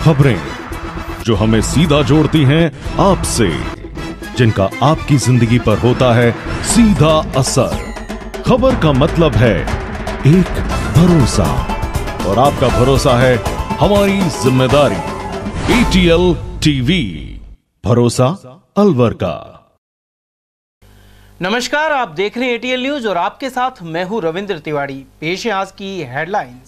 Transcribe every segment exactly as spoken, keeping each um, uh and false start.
खबरें जो हमें सीधा जोड़ती हैं आपसे, जिनका आपकी जिंदगी पर होता है सीधा असर। खबर का मतलब है एक भरोसा, और आपका भरोसा है हमारी जिम्मेदारी। एटीएल टीवी, भरोसा अलवर का। नमस्कार, आप देख रहे हैं एटीएल न्यूज और आपके साथ मैं हूं रविंद्र तिवारी। पेश है आज की हेडलाइंस।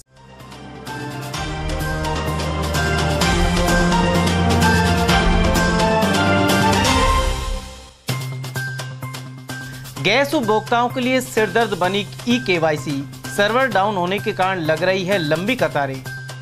गैस उपभोक्ताओं के लिए सिरदर्द बनी ई केवाईसी, सर्वर डाउन होने के कारण लग रही है लंबी कतारें।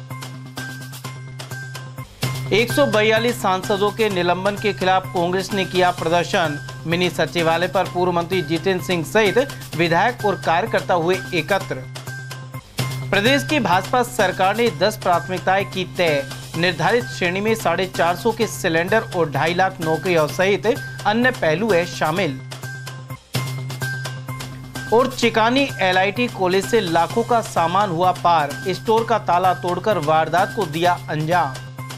एक सौ बयालीस सांसदों के निलंबन के खिलाफ कांग्रेस ने किया प्रदर्शन। मिनी सचिवालय पर पूर्व मंत्री जितेंद्र सिंह सहित विधायक और कार्यकर्ता हुए एकत्र। प्रदेश की भाजपा सरकार ने दस प्राथमिकताएं की तय। निर्धारित श्रेणी में साढ़े चार सौ के सिलेंडर और ढाई लाख नौकरियों सहित अन्य पहलू है शामिल। और चिकानी एलआईटी कॉलेज से लाखों का सामान हुआ पार, स्टोर का ताला तोड़कर वारदात को दिया अंजाम।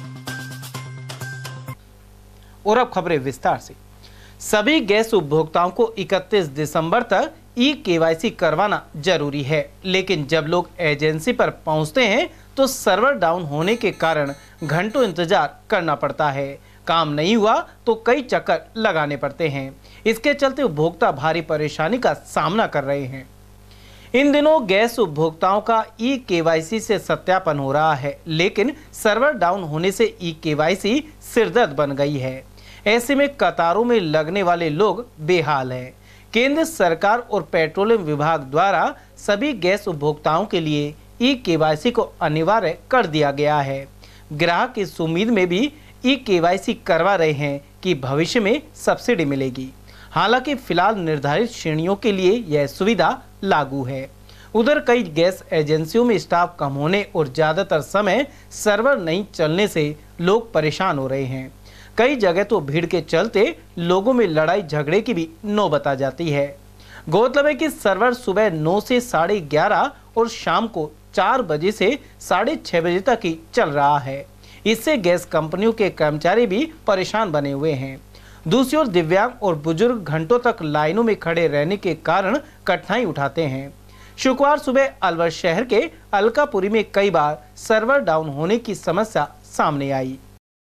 और अब खबरें विस्तार से। सभी गैस उपभोक्ताओं को इकतीस दिसंबर तक ई केवाईसी करवाना जरूरी है, लेकिन जब लोग एजेंसी पर पहुंचते हैं तो सर्वर डाउन होने के कारण घंटों इंतजार करना पड़ता है। काम नहीं हुआ तो कई चक्कर लगाने पड़ते हैं। इसके चलते उपभोक्ता भारी परेशानी का सामना कर रहे हैं। इन दिनों गैस उपभोक्ताओं का ई केवाईसी से सत्यापन हो रहा है, लेकिन सर्वर डाउन होने से ई केवाईसी सिरदर्द बन गई है। ऐसे में कतारों में लगने वाले लोग बेहाल हैं। केंद्र सरकार और पेट्रोलियम विभाग द्वारा सभी गैस उपभोक्ताओं के लिए ई केवाईसी को अनिवार्य कर दिया गया है। ग्राहक इस उम्मीद में भी ई केवाईसी करवा रहे हैं कि भविष्य में सब्सिडी मिलेगी। हालांकि फिलहाल निर्धारित श्रेणियों के लिए यह सुविधा लागू है। उधर कई गैस एजेंसियों में स्टाफ कम होने और ज्यादातर समय सर्वर नहीं चलने से लोग परेशान हो रहे हैं। कई जगह तो भीड़ के चलते लोगों में लड़ाई झगड़े की भी नौबत आ जाती है। गौरतलब है कि सर्वर सुबह नौ से साढ़े ग्यारह और शाम को चार बजे से साढ़े छह बजे तक ही चल रहा है। इससे गैस कंपनियों के कर्मचारी भी परेशान बने हुए हैं। दूसरी ओर दिव्यांग और बुजुर्ग घंटों तक लाइनों में खड़े रहने के कारण कठिनाई उठाते हैं। शुक्रवार सुबह अलवर शहर के अलकापुरी में कई बार सर्वर डाउन होने की समस्या सामने आई।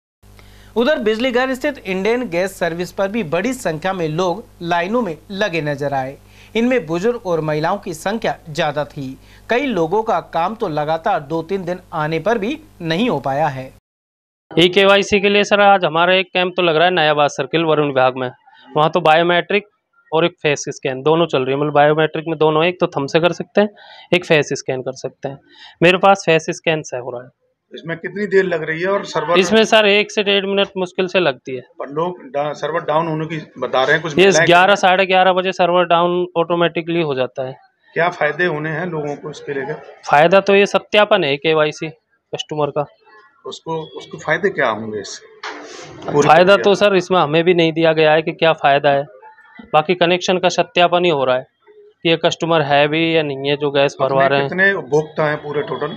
उधर बिजली घर स्थित इंडियन गैस सर्विस पर भी बड़ी संख्या में लोग लाइनों में लगे नजर आए। इनमें बुजुर्ग और महिलाओं की संख्या ज्यादा थी। कई लोगों का काम तो लगातार दो तीन दिन आने पर भी नहीं हो पाया है। ई केवाईसी के लिए सर आज हमारा एक कैंप तो लग रहा है नयाबाद सर्किल वरुण विभाग में। वहाँ तो बायोमेट्रिक और एक फेस स्कैन दोनों चल रही है। मतलब बायोमेट्रिक में दोनों, एक तो थंब से कर सकते हैं, एक फेस स्कैन कर सकते हैं। मेरे पास फेस स्कैन से हो रहा है। इसमें कितनी देर लग रही है? और सर्वर इसमें सर एक से डेढ़ मिनट मुश्किल से लगती है। पर लोग डा, सर्वर डाउन होने की बता रहे हैं कुछ। ये ग्यारह साढ़े ग्यारह बजे सर्वर डाउन ऑटोमेटिकली हो जाता है। क्या फायदे होने हैं लोगों को इसके लेकर? फायदा तो ये सत्यापन है केवाईसी कस्टमर का। उसको उसको फायदे क्या होंगे इससे? फायदा तो सर इसमें हमें भी नहीं दिया गया है कि क्या फायदा है। बाकी कनेक्शन का सत्यापन ही हो रहा है कि ये कस्टमर है भी या नहीं है जो गैस भरवा रहे हैं। कितने उपभोक्ता हैं पूरे टोटल?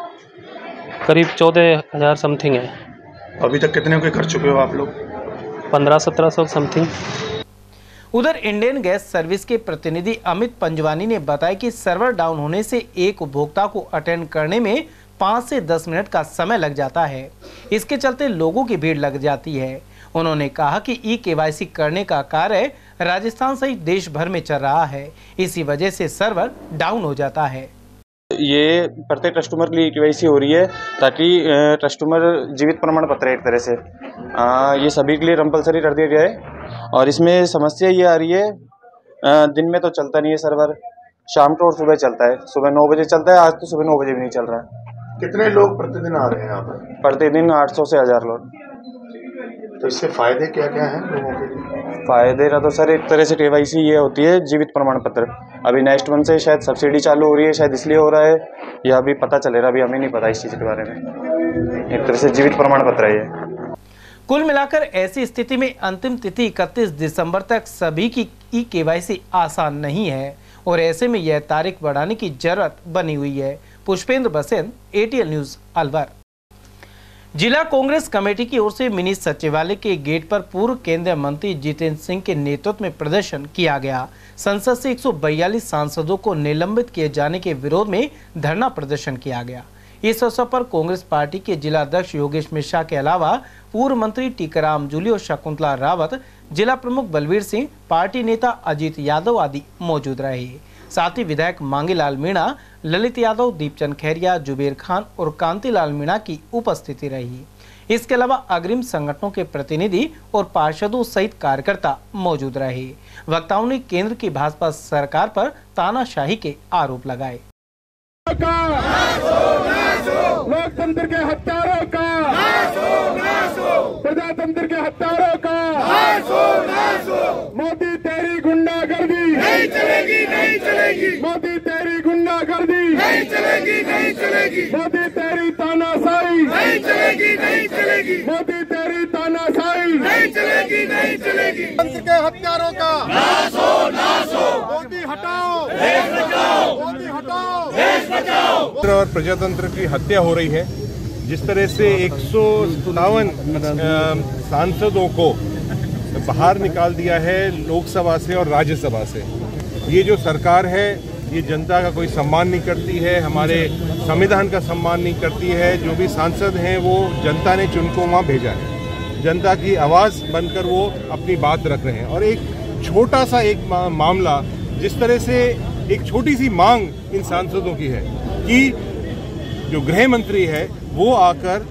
करीब चौदह हजार समथिंग है। अभी तक कितने के कर चुके हो आप लोग? पंद्रह सत्रह सौ समथिंग। उधर इंडियन गैस सर्विस के प्रतिनिधि अमित पंजवानी ने बताया कि सर्वर डाउन होने से एक उपभोक्ता को अटेंड करने में पाँच से दस मिनट का समय लग जाता है। इसके चलते लोगों की भीड़ लग जाती है। उन्होंने कहा कि ई केवाईसी करने का कार्य राजस्थान सहित देश भर में चल रहा है, इसी वजह से सर्वर डाउन हो जाता है। ये प्रत्येक कस्टमर के लिए केवाईसी हो रही है ताकि कस्टमर जीवित प्रमाण पत्र है एक तरह से आ, ये सभी के लिए कंपल्सरी कर दिया गया है। और इसमें समस्या ये आ रही है, आ, दिन में तो चलता नहीं है सर्वर, शाम को और सुबह चलता है। सुबह नौ बजे चलता है, आज तो सुबह नौ बजे भी नहीं चल रहा है। कितने लोग प्रतिदिन आ रहे हैं यहाँ पर? प्रतिदिन आठ सौ से हजार लोग। तो इससे फायदे क्या क्या हैं लोगों के लिए? फायदे का तो सर एक तरह से केवाईसी ये होती है जीवित प्रमाण पत्र। अभी नेक्स्ट मंथ से शायद सब्सिडी चालू हो रही है, शायद इसलिए हो रहा है या अभी पता चलेगा, अभी हमें नहीं पता इस चीज़ के बारे में। एक तरह से जीवित प्रमाण पत्र है ये। कुल मिलाकर ऐसी स्थिति में अंतिम तिथि इकतीस दिसंबर तक सभी की ई केवाईसी आसान नहीं है और ऐसे में यह तारीख बढ़ाने की जरूरत बनी हुई है। पुष्पेंद्र बसेन, एटीएल न्यूज अलवर। जिला कांग्रेस कमेटी की ओर से मिनी सचिवालय के गेट पर पूर्व केंद्रीय मंत्री जितेंद्र सिंह के नेतृत्व में प्रदर्शन किया गया। संसद से एक सौ बयालीस सांसदों को निलंबित किए जाने के विरोध में धरना प्रदर्शन किया गया। इस अवसर पर कांग्रेस पार्टी के जिला अध्यक्ष योगेश मिश्रा के अलावा पूर्व मंत्री टीकाराम जूली और शकुंतला रावत, जिला प्रमुख बलवीर सिंह, पार्टी नेता अजीत यादव आदि मौजूद रहे। साथ ही विधायक मांगीलाल मीणा, ललित यादव, दीपचंद खैरिया, जुबेर खान और कांतिलाल मीणा की उपस्थिति रही। इसके अलावा अग्रिम संगठनों के प्रतिनिधि और पार्षदों सहित कार्यकर्ता मौजूद रहे। वक्ताओं ने केंद्र की भाजपा सरकार पर तानाशाही के आरोप लगाए। लोकतंत्र के हत्यारों का, प्रजातंत्र के हत्यारों का, मोदी तेरी गुंडागर्दी नहीं चलेगी, नहीं चलेगी। मोदी तेरी गुंडागर्दी नहीं चलेगी, नहीं चलेगी। मोदी तेरी तानाशाही नहीं चलेगी, नहीं चलेगी। मोदी तेरी तानाशाही नहीं चलेगी, नहीं चलेगी। तंत्र के हत्यारों का नाश हो, नाश हो। मोदी हटाओ, देश बचाओ। मोदी हटाओ, देश बचाओ। और प्रजातंत्र की हत्या हो रही है। जिस तरह से एक सौ सत्तावन सांसदों को बाहर निकाल दिया है लोकसभा से और राज्यसभा से, ये जो सरकार है ये जनता का कोई सम्मान नहीं करती है, हमारे संविधान का सम्मान नहीं करती है। जो भी सांसद हैं वो जनता ने चुनको वहाँ भेजा है, जनता की आवाज़ बनकर वो अपनी बात रख रहे हैं। और एक छोटा सा एक मा, मामला, जिस तरह से एक छोटी सी मांग इन सांसदों की है कि जो गृह मंत्री है वो आकर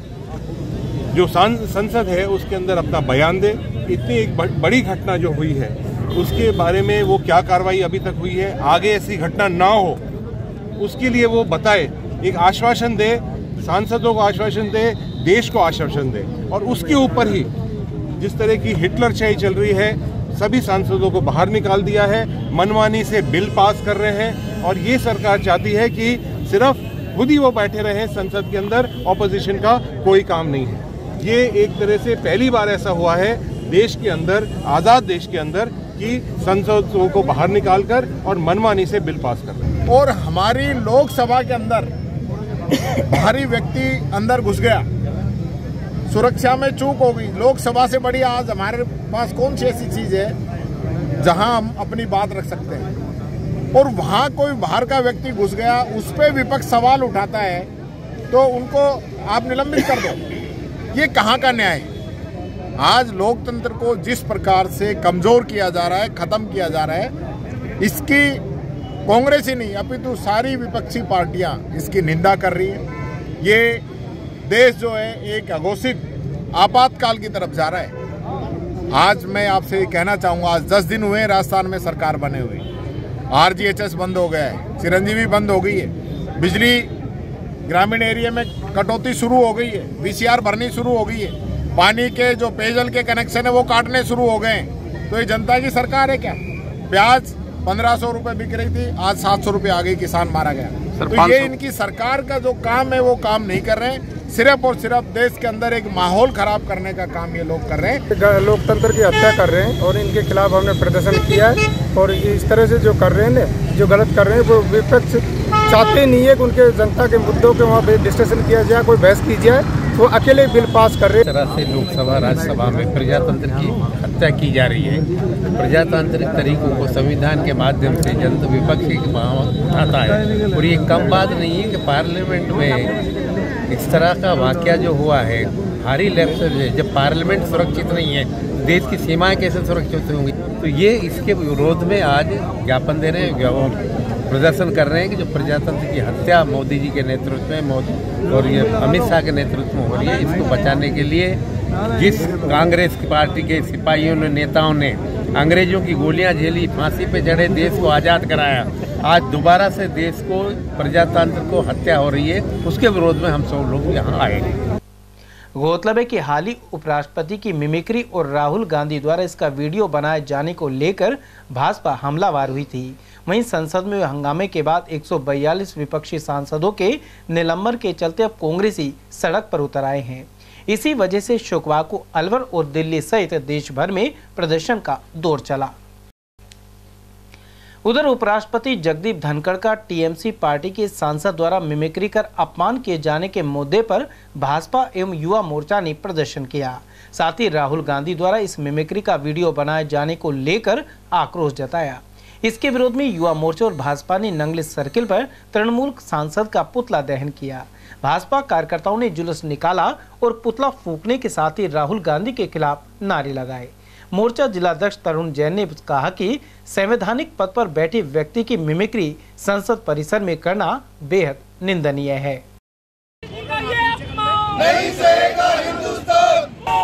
जो संसद है उसके अंदर अपना बयान दे। इतनी एक बड़ी घटना जो हुई है उसके बारे में वो क्या कार्रवाई अभी तक हुई है, आगे ऐसी घटना ना हो उसके लिए वो बताए, एक आश्वासन दे, सांसदों को आश्वासन दे, देश को आश्वासन दे। और उसके ऊपर ही जिस तरह की हिटलरशाही चल रही है, सभी सांसदों को बाहर निकाल दिया है, मनमानी से बिल पास कर रहे हैं। और ये सरकार चाहती है कि सिर्फ खुद ही वो बैठे रहे संसद के अंदर, ऑपोजिशन का कोई काम नहीं है। ये एक तरह से पहली बार ऐसा हुआ है देश के अंदर, आज़ाद देश के अंदर, कि संसदों को बाहर निकालकर और मनमानी से बिल पास कर रहे हैं। और हमारी लोकसभा के अंदर भारी व्यक्ति अंदर घुस गया, सुरक्षा में चूक हो गई। लोकसभा से बड़ी आज हमारे पास कौन सी ऐसी चीज है जहां हम अपनी बात रख सकते हैं, और वहां कोई बाहर का व्यक्ति घुस गया, उस पर विपक्ष सवाल उठाता है तो उनको आप निलंबित कर दो। ये कहाँ का न्याय है? आज लोकतंत्र को जिस प्रकार से कमजोर किया जा रहा है, खत्म किया जा रहा है, इसकी कांग्रेस ही नहीं अपितु सारी विपक्षी पार्टियां इसकी निंदा कर रही है। ये देश जो है एक अघोषित आपातकाल की तरफ जा रहा है। आज मैं आपसे कहना चाहूँगा, आज दस दिन हुए राजस्थान में सरकार बने हुए, आरजीएचएस बंद हो गया है, चिरंजीवी बंद हो गई है, बिजली ग्रामीण एरिया में कटौती शुरू हो गई है, वीसीआर भरनी शुरू हो गई है, पानी के जो पेयजल के कनेक्शन है वो काटने शुरू हो गए। तो ये जनता की सरकार है क्या? प्याज पंद्रह सौ रुपये बिक रही थी, आज सात सौ रुपये आ गई, किसान मारा गया। तो ये इनकी सरकार का जो काम है वो काम नहीं कर रहे हैं, सिर्फ और सिर्फ देश के अंदर एक माहौल खराब करने का काम ये लोग कर रहे हैं। लोकतंत्र की हत्या कर रहे हैं और इनके खिलाफ हमने प्रदर्शन किया है। और इस तरह से जो कर रहे हैं ना, जो गलत कर रहे हैं, वो विपक्ष चाहते नहीं है कि उनके जनता के मुद्दों पे वहाँ पे डिस्कशन किया जाए, कोई बहस की जाए, वो अकेले बिल पास कर रहे हैं। इस तरह से लोकसभा राज्यसभा में प्रजातंत्र की हत्या की जा रही है। प्रजातांत्रिक तरीकों को संविधान के माध्यम से जनता विपक्ष की उठाता है। और ये कम बात नहीं है कि पार्लियामेंट में इस तरह का वाकया जो हुआ है, भारी लैप्स है। जब पार्लियामेंट सुरक्षित नहीं है, देश की सीमाएं कैसे सुरक्षित होंगी? तो ये इसके विरोध में आज ज्ञापन दे रहे हैं, प्रदर्शन कर रहे हैं कि जो प्रजातंत्र की हत्या मोदी जी के नेतृत्व में मोदी और ये अमित शाह के नेतृत्व में हो रही है, इसको बचाने के लिए जिस कांग्रेस की पार्टी के सिपाहियों ने, नेताओं ने अंग्रेजों की गोलियां झेली, फांसी पे चढ़े, देश को आज़ाद कराया, आज दोबारा से देश को प्रजातंत्र को हत्या हो रही है, उसके विरोध में हम सब लोग यहाँ आए हैं। गौरतलब है कि हाल ही उपराष्ट्रपति की मिमिक्री और राहुल गांधी द्वारा इसका वीडियो बनाए जाने को लेकर भाजपा हमलावर हुई थी। वहीं संसद में हंगामे के बाद एक सौ बयालीस विपक्षी सांसदों के निलंबन के चलते अब कांग्रेसी सड़क पर उतर आए हैं। इसी वजह से शुक्रवार को अलवर और दिल्ली सहित देश भर में प्रदर्शन का दौर चला। उधर उपराष्ट्रपति जगदीप धनखड़ का टीएमसी पार्टी के सांसद द्वारा मिमिक्री कर अपमान किए जाने के मुद्दे पर भाजपा एवं युवा मोर्चा ने प्रदर्शन किया। साथ ही राहुल गांधी द्वारा इस मिमिक्री का वीडियो बनाए जाने को लेकर आक्रोश जताया। इसके विरोध में युवा मोर्चा और भाजपा ने नंगली सर्किल पर तृणमूल सांसद का पुतला दहन किया। भाजपा कार्यकर्ताओं ने जुलूस निकाला और पुतला फूंकने के साथ ही राहुल गांधी के खिलाफ नारे लगाए। मोर्चा जिलाध्यक्ष तरुण जैन ने कहा कि संवैधानिक पद पर बैठे व्यक्ति की मिमिक्री संसद परिसर में करना बेहद निंदनीय है। नहीं सहेगा हिंदुस्तान।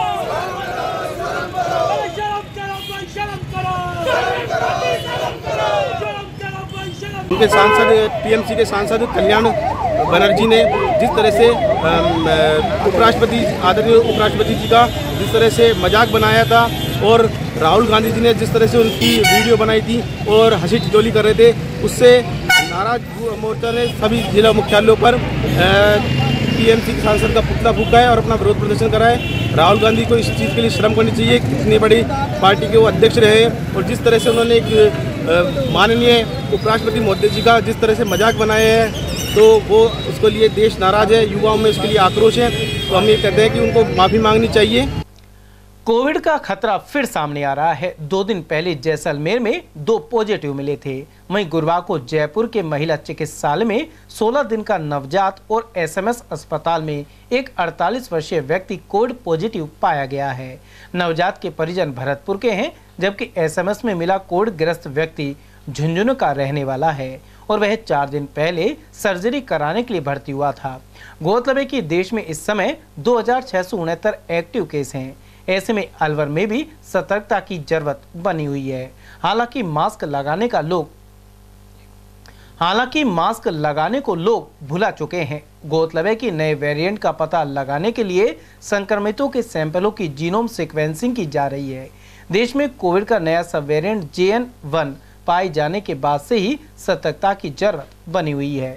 उनके सांसद टीएमसी के सांसद कल्याण बनर्जी ने जिस तरह से उपराष्ट्रपति आदरणीय उपराष्ट्रपति जी का जिस तरह से मजाक बनाया था और राहुल गांधी जी ने जिस तरह से उनकी वीडियो बनाई थी और हंसी ठिठोली कर रहे थे, उससे नाराज मोर्चा ने सभी जिला मुख्यालयों पर टीएमसी के सांसद का पुतला फूंका है और अपना विरोध प्रदर्शन करा है। राहुल गांधी को इस चीज़ के लिए शर्म करनी चाहिए। कितनी बड़ी पार्टी के वो अध्यक्ष रहे और जिस तरह से उन्होंने एक माननीय उपराष्ट्रपति मोदी जी का जिस तरह से मजाक बनाया है, तो वो उसके लिए देश नाराज है, युवाओं में उसके लिए आक्रोश है। तो हम ये कहते हैं कि उनको माफ़ी मांगनी चाहिए। कोविड का खतरा फिर सामने आ रहा है। दो दिन पहले जैसलमेर में दो पॉजिटिव मिले थे। वहीं गुरुवार को जयपुर के महिला चिकित्सालय में सोलह दिन का नवजात और एसएमएस अस्पताल में एक अड़तालीस वर्षीय व्यक्ति कोविड पॉजिटिव पाया गया है। नवजात के परिजन भरतपुर के हैं, जबकि एसएमएस में मिला कोविड ग्रस्त व्यक्ति झुंझुनू का रहने वाला है और वह चार दिन पहले सर्जरी कराने के लिए भर्ती हुआ था। गौरतलब है कि देश में इस समय दो हजार छह सौ उनहत्तर एक्टिव केस हैं। ऐसे में अलवर में भी सतर्कता की जरूरत बनी हुई है। हालांकि मास्क लगाने का लोग हालांकि मास्क लगाने को लोग भुला चुके हैं। गौरतलब है कि नए वेरिएंट का पता लगाने के लिए संक्रमितों के सैंपलों की जीनोम सीक्वेंसिंग की जा रही है। देश में कोविड का नया सब वेरिएंट जे एन वन पाए जाने के बाद से ही सतर्कता की जरूरत बनी हुई है।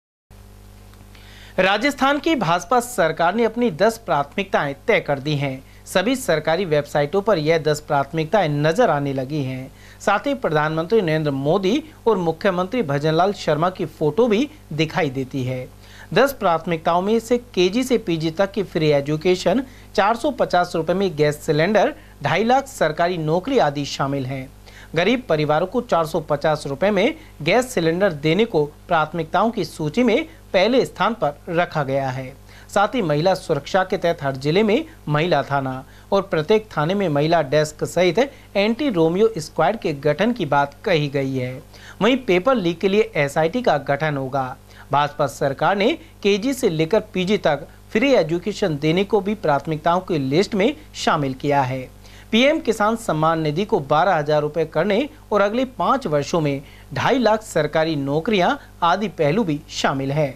राजस्थान की भाजपा सरकार ने अपनी दस प्राथमिकताएं तय कर दी हैं। सभी सरकारी वेबसाइटों पर यह दस प्राथमिकताएं नजर आने लगी हैं। साथ ही प्रधानमंत्री नरेंद्र मोदी और मुख्यमंत्री भजनलाल शर्मा की फोटो भी दिखाई देती है। दस प्राथमिकताओं में से केजी से पीजी तक की फ्री एजुकेशन, चार सौ पचास रुपए में गैस सिलेंडर, ढाई लाख सरकारी नौकरी आदि शामिल हैं। गरीब परिवारों को चार सौ पचास रुपए में गैस सिलेंडर देने को प्राथमिकताओं की सूची में पहले स्थान पर रखा गया है। साथ ही महिला सुरक्षा के तहत हर जिले में महिला थाना और प्रत्येक थाने में महिला डेस्क सहित एंटी रोमियो स्क्वाड के गठन की बात कही गई है। वहीं पेपर लीक के लिए एसआईटी का गठन होगा। भाजपा सरकार ने केजी से लेकर पीजी तक फ्री एजुकेशन देने को भी प्राथमिकताओं की लिस्ट में शामिल किया है। पीएम किसान सम्मान निधि को बारह हजार रुपए करने और अगले पाँच वर्षों में ढाई लाख सरकारी नौकरियां आदि पहलू भी शामिल है।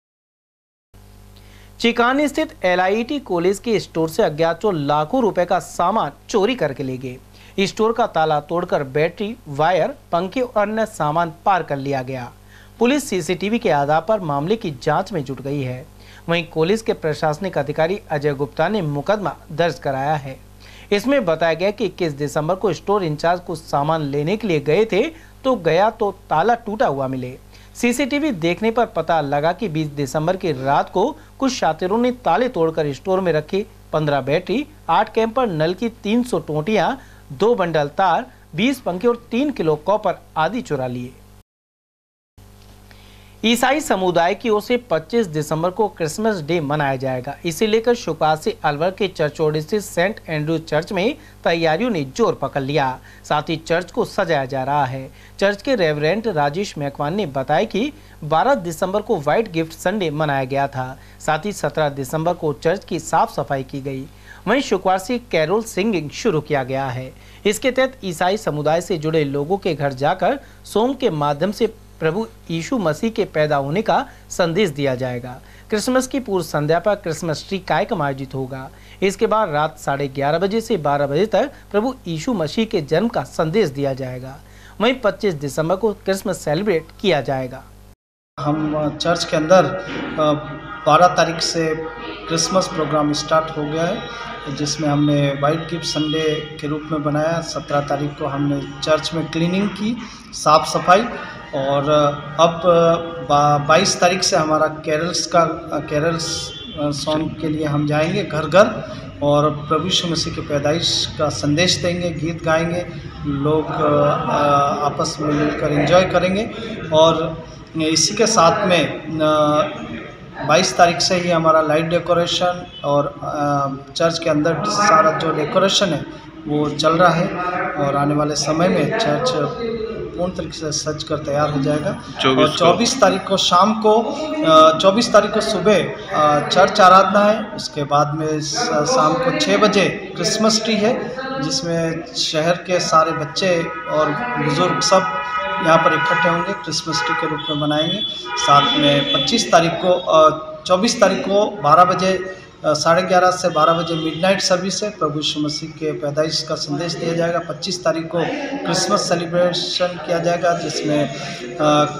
चिकानी स्थित एलआईटी कॉलेज के स्टोर से अज्ञात चोर लाखों रुपए का सामान चोरी करके ले गए। स्टोर का ताला तोड़कर बैटरी, वायर, पंखे और अन्य सामान पार कर लिया गया। पुलिस सीसीटीवी के आधार पर मामले की जांच में जुट गई है। वहीं कॉलेज के प्रशासनिक अधिकारी अजय गुप्ता ने मुकदमा दर्ज कराया है। इसमें बताया गया कि इक्कीस दिसंबर को स्टोर इंचार्ज कुछ सामान लेने के लिए गए थे तो गया तो ताला टूटा हुआ मिले। सीसीटीवी देखने पर पता लगा कि बीस दिसंबर की रात को कुछ शातिरों ने ताले तोड़कर स्टोर में रखी पंद्रह बैटरी, आठ कैंपर नल की तीन सौ टोटियां, दो बंडल तार, बीस पंखे और तीन किलो कॉपर आदि चुरा लिए। ईसाई समुदाय की ओर से पच्चीस दिसंबर को क्रिसमस डे मनाया जाएगा। इसे लेकर शुक्रवार से अलवर के चर्चोड़ स्थित सेंट एंड्रू चर्च में तैयारियों ने जोर पकड़ लिया। साथ ही चर्च को सजाया जा रहा है। चर्च के रेवरेंट राजेश मैकवान ने बताया कि बारह दिसंबर को व्हाइट गिफ्ट संडे मनाया गया था। साथ ही सत्रह दिसंबर को चर्च की साफ सफाई की गई। वहीं शुक्रवार से कैरोल सिंगिंग शुरू किया गया है। इसके तहत ईसाई समुदाय से जुड़े लोगों के घर जाकर सॉन्ग के माध्यम से प्रभु यीशु मसीह के पैदा होने का संदेश दिया जाएगा। क्रिसमस की पूर्व संध्या पर क्रिसमस ट्री कार्यक्रम आयोजित होगा। इसके बाद रात साढ़े ग्यारह बजे से बारह बजे तक प्रभु यीशु मसीह के जन्म का संदेश दिया जाएगा। वहीं पच्चीस दिसंबर को क्रिसमस सेलिब्रेट किया जाएगा। हम चर्च के अंदर बारह तारीख से क्रिसमस प्रोग्राम स्टार्ट हो गया है, जिसमें हमने वाइट गिफ्ट संडे के रूप में बनाया। सत्रह तारीख को हमने चर्च में क्लीनिंग की, साफ़ सफाई, और अब बाईस तारीख से हमारा कैरल्स का कैरल्स सॉन्ग के लिए हम जाएंगे घर घर और प्रभु यीशु मसीह की पैदाइश का संदेश देंगे, गीत गाएंगे, लोग आपस में मिलकर एंजॉय करेंगे। और इसी के साथ में बाईस तारीख से ही हमारा लाइट डेकोरेशन और चर्च के अंदर सारा जो डेकोरेशन है वो चल रहा है, और आने वाले समय में चर्च पूर्ण तरीके से सज कर तैयार हो जाएगा। और चौबीस तारीख को शाम को चौबीस तारीख को सुबह चर्च आराधना है, उसके बाद में शाम को छः बजे क्रिसमस ट्री है, जिसमें शहर के सारे बच्चे और बुजुर्ग सब यहाँ पर इकट्ठे होंगे, क्रिसमस ट्री के रूप में बनाएंगे। साथ में पच्चीस तारीख को चौबीस तारीख को बारह बजे साढ़े ग्यारह से बारह बजे मिडनाइट सर्विस है, प्रभु यीशु मसीह के पैदाइश का संदेश दिया जाएगा। पच्चीस तारीख को क्रिसमस सेलिब्रेशन किया जाएगा, जिसमें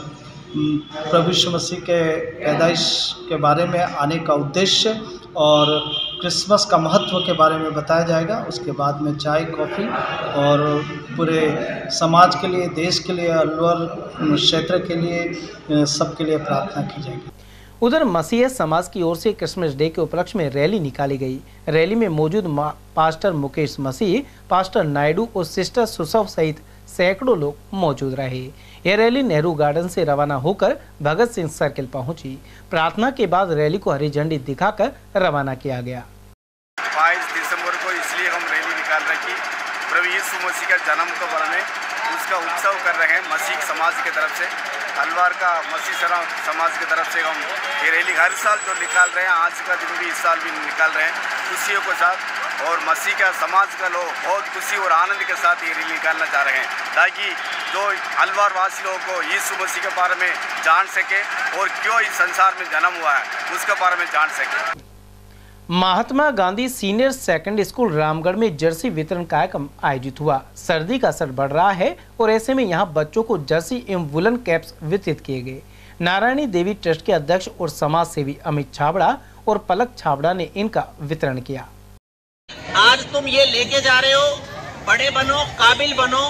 प्रभु यीशु मसीह के पैदाइश के बारे में आने का उद्देश्य और क्रिसमस का महत्व के बारे में बताया जाएगा। उसके बाद में चाय कॉफ़ी और पूरे समाज के लिए, देश के लिए, अलवर क्षेत्र के लिए, सबके लिए प्रार्थना की जाएगी। उधर मसीह समाज की ओर से क्रिसमस डे के उपलक्ष्य में रैली निकाली गई। रैली में मौजूद पास्टर मुकेश मसीह, पास्टर नायडू और सिस्टर सुसव सहित सैकड़ों लोग मौजूद रहे। यह रैली नेहरू गार्डन से रवाना होकर भगत सिंह सर्किल पहुंची। प्रार्थना के बाद रैली को हरी झंडी दिखाकर रवाना किया गया। बाईस दिसंबर को इसलिए हम रैली निकाल रखी, प्रभु यीशु मसीह का जन्म को बढ़ाने उसका उत्सव कर रहे हैं। मसीह समाज की तरफ से, अलवार का मसीह समाज की तरफ से हम ये रैली हर साल जो निकाल रहे हैं, आज का दिन भी इस साल भी निकाल रहे हैं खुशियों के साथ, और मसीह का समाज का लोग बहुत खुशी और आनंद के साथ ये रैली निकालना चाह रहे हैं, ताकि जो अलवार वासी लोगों को यीशु मसीह के बारे में जान सके और क्यों इस संसार में जन्म हुआ है उसके बारे में जान सके। Mahatma Gandhi senior secondary school Ramgarh में जर्सी वितरण कार्यक्रम आयोजित हुआ। सर्दी का असर बढ़ रहा है और ऐसे में यहां बच्चों को जर्सी एवं वुलन कैप्स वितरित किए गए। नारायणी देवी ट्रस्ट के अध्यक्ष और समाज सेवी अमित छाबड़ा और पलक छाबड़ा ने इनका वितरण किया। आज तुम ये लेके जा रहे हो, बड़े बनो, काबिल बनो।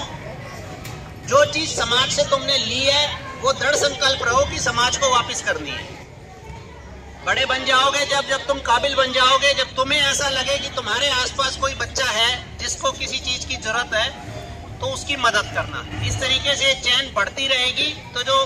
जो चीज समाज से तुमने ली है वो दृढ़ संकल्प रहो कि समाज को वापस करनी है। बड़े बन जाओगे जब जब तुम काबिल बन जाओगे, जब तुम्हें ऐसा लगे कि तुम्हारे आसपास कोई बच्चा है जिसको किसी चीज की जरूरत है, तो उसकी मदद करना। इस तरीके से चैन बढ़ती रहेगी, तो जो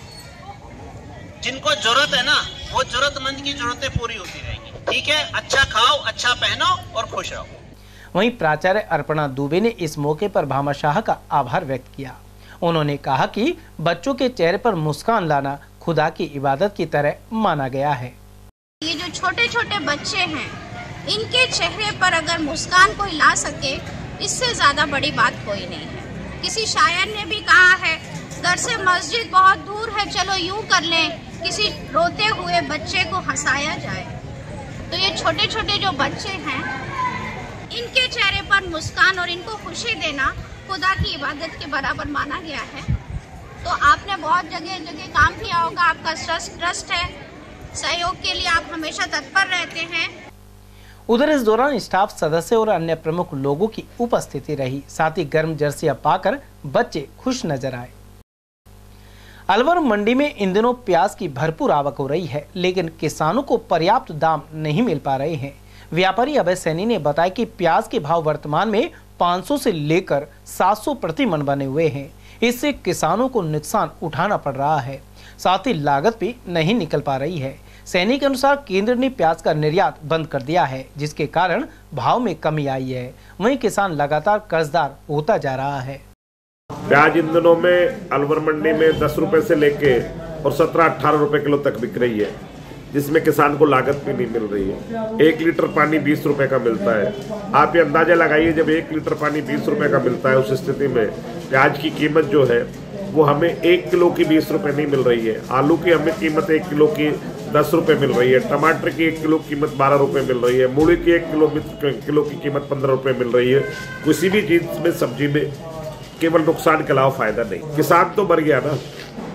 जिनको जरूरत है ना, वो जरूरतमंद की जरूरतें पूरी होती रहेगी। ठीक है, अच्छा खाओ, अच्छा पहनो और खुश रहो। वहीं प्राचार्य अर्पणा दुबे ने इस मौके पर भामाशाह का आभार व्यक्त किया। उन्होंने कहा कि बच्चों के चेहरे पर मुस्कान लाना खुदा की इबादत की तरह माना गया है। ये जो छोटे छोटे बच्चे हैं, इनके चेहरे पर अगर मुस्कान कोई ला सके, इससे ज्यादा बड़ी बात कोई नहीं है। किसी शायर ने भी कहा है, घर से मस्जिद बहुत दूर है, चलो यूं कर लें, किसी रोते हुए बच्चे को हंसाया जाए। तो ये छोटे छोटे जो बच्चे हैं, इनके चेहरे पर मुस्कान और इनको खुशी देना खुदा की इबादत के बराबर माना गया है। तो आपने बहुत जगह जगह काम किया होगा, आपका ट्रस्ट है, सहयोग के लिए आप हमेशा तत्पर रहते हैं। उधर इस दौरान स्टाफ सदस्य और अन्य प्रमुख लोगों की उपस्थिति रही। साथ ही गर्म जर्सियां पाकर बच्चे खुश नजर आए। अलवर मंडी में इन दिनों प्याज की भरपूर आवक हो रही है, लेकिन किसानों को पर्याप्त दाम नहीं मिल पा रहे हैं। व्यापारी अभय सैनी ने बताया कि प्याज के भाव वर्तमान में पाँच सौ से लेकर सात सौ प्रति मन बने हुए हैं। इससे किसानों को नुकसान उठाना पड़ रहा है, साथ ही लागत भी नहीं निकल पा रही है। सैनी के अनुसार केंद्र ने प्याज का निर्यात बंद कर दिया है, जिसके कारण भाव में कमी आई है। वहीं किसान लगातार कर्जदार होता जा रहा है। प्याज इन दिनों में अलवर मंडी में दस रुपए से लेके और सत्रह अठारह रुपए किलो तक बिक रही है, जिसमें किसान को लागत भी नहीं मिल रही है। एक लीटर पानी बीस रुपए का मिलता है। आप ये अंदाजा लगाइए, जब एक लीटर पानी बीस रुपए का मिलता है, उस स्थिति में प्याज की कीमत जो है वो हमें एक किलो की बीस रुपए नहीं मिल रही है। आलू की हमें कीमत एक किलो की दस रुपए मिल रही है। टमाटर की एक किलो कीमत बारह रुपए मिल रही है। मूली की एक किलो किलो की कीमत पंद्रह रुपए मिल रही है। किसी भी चीज में, सब्जी में केवल नुकसान के अलावा फायदा नहीं। किसान तो मर गया ना,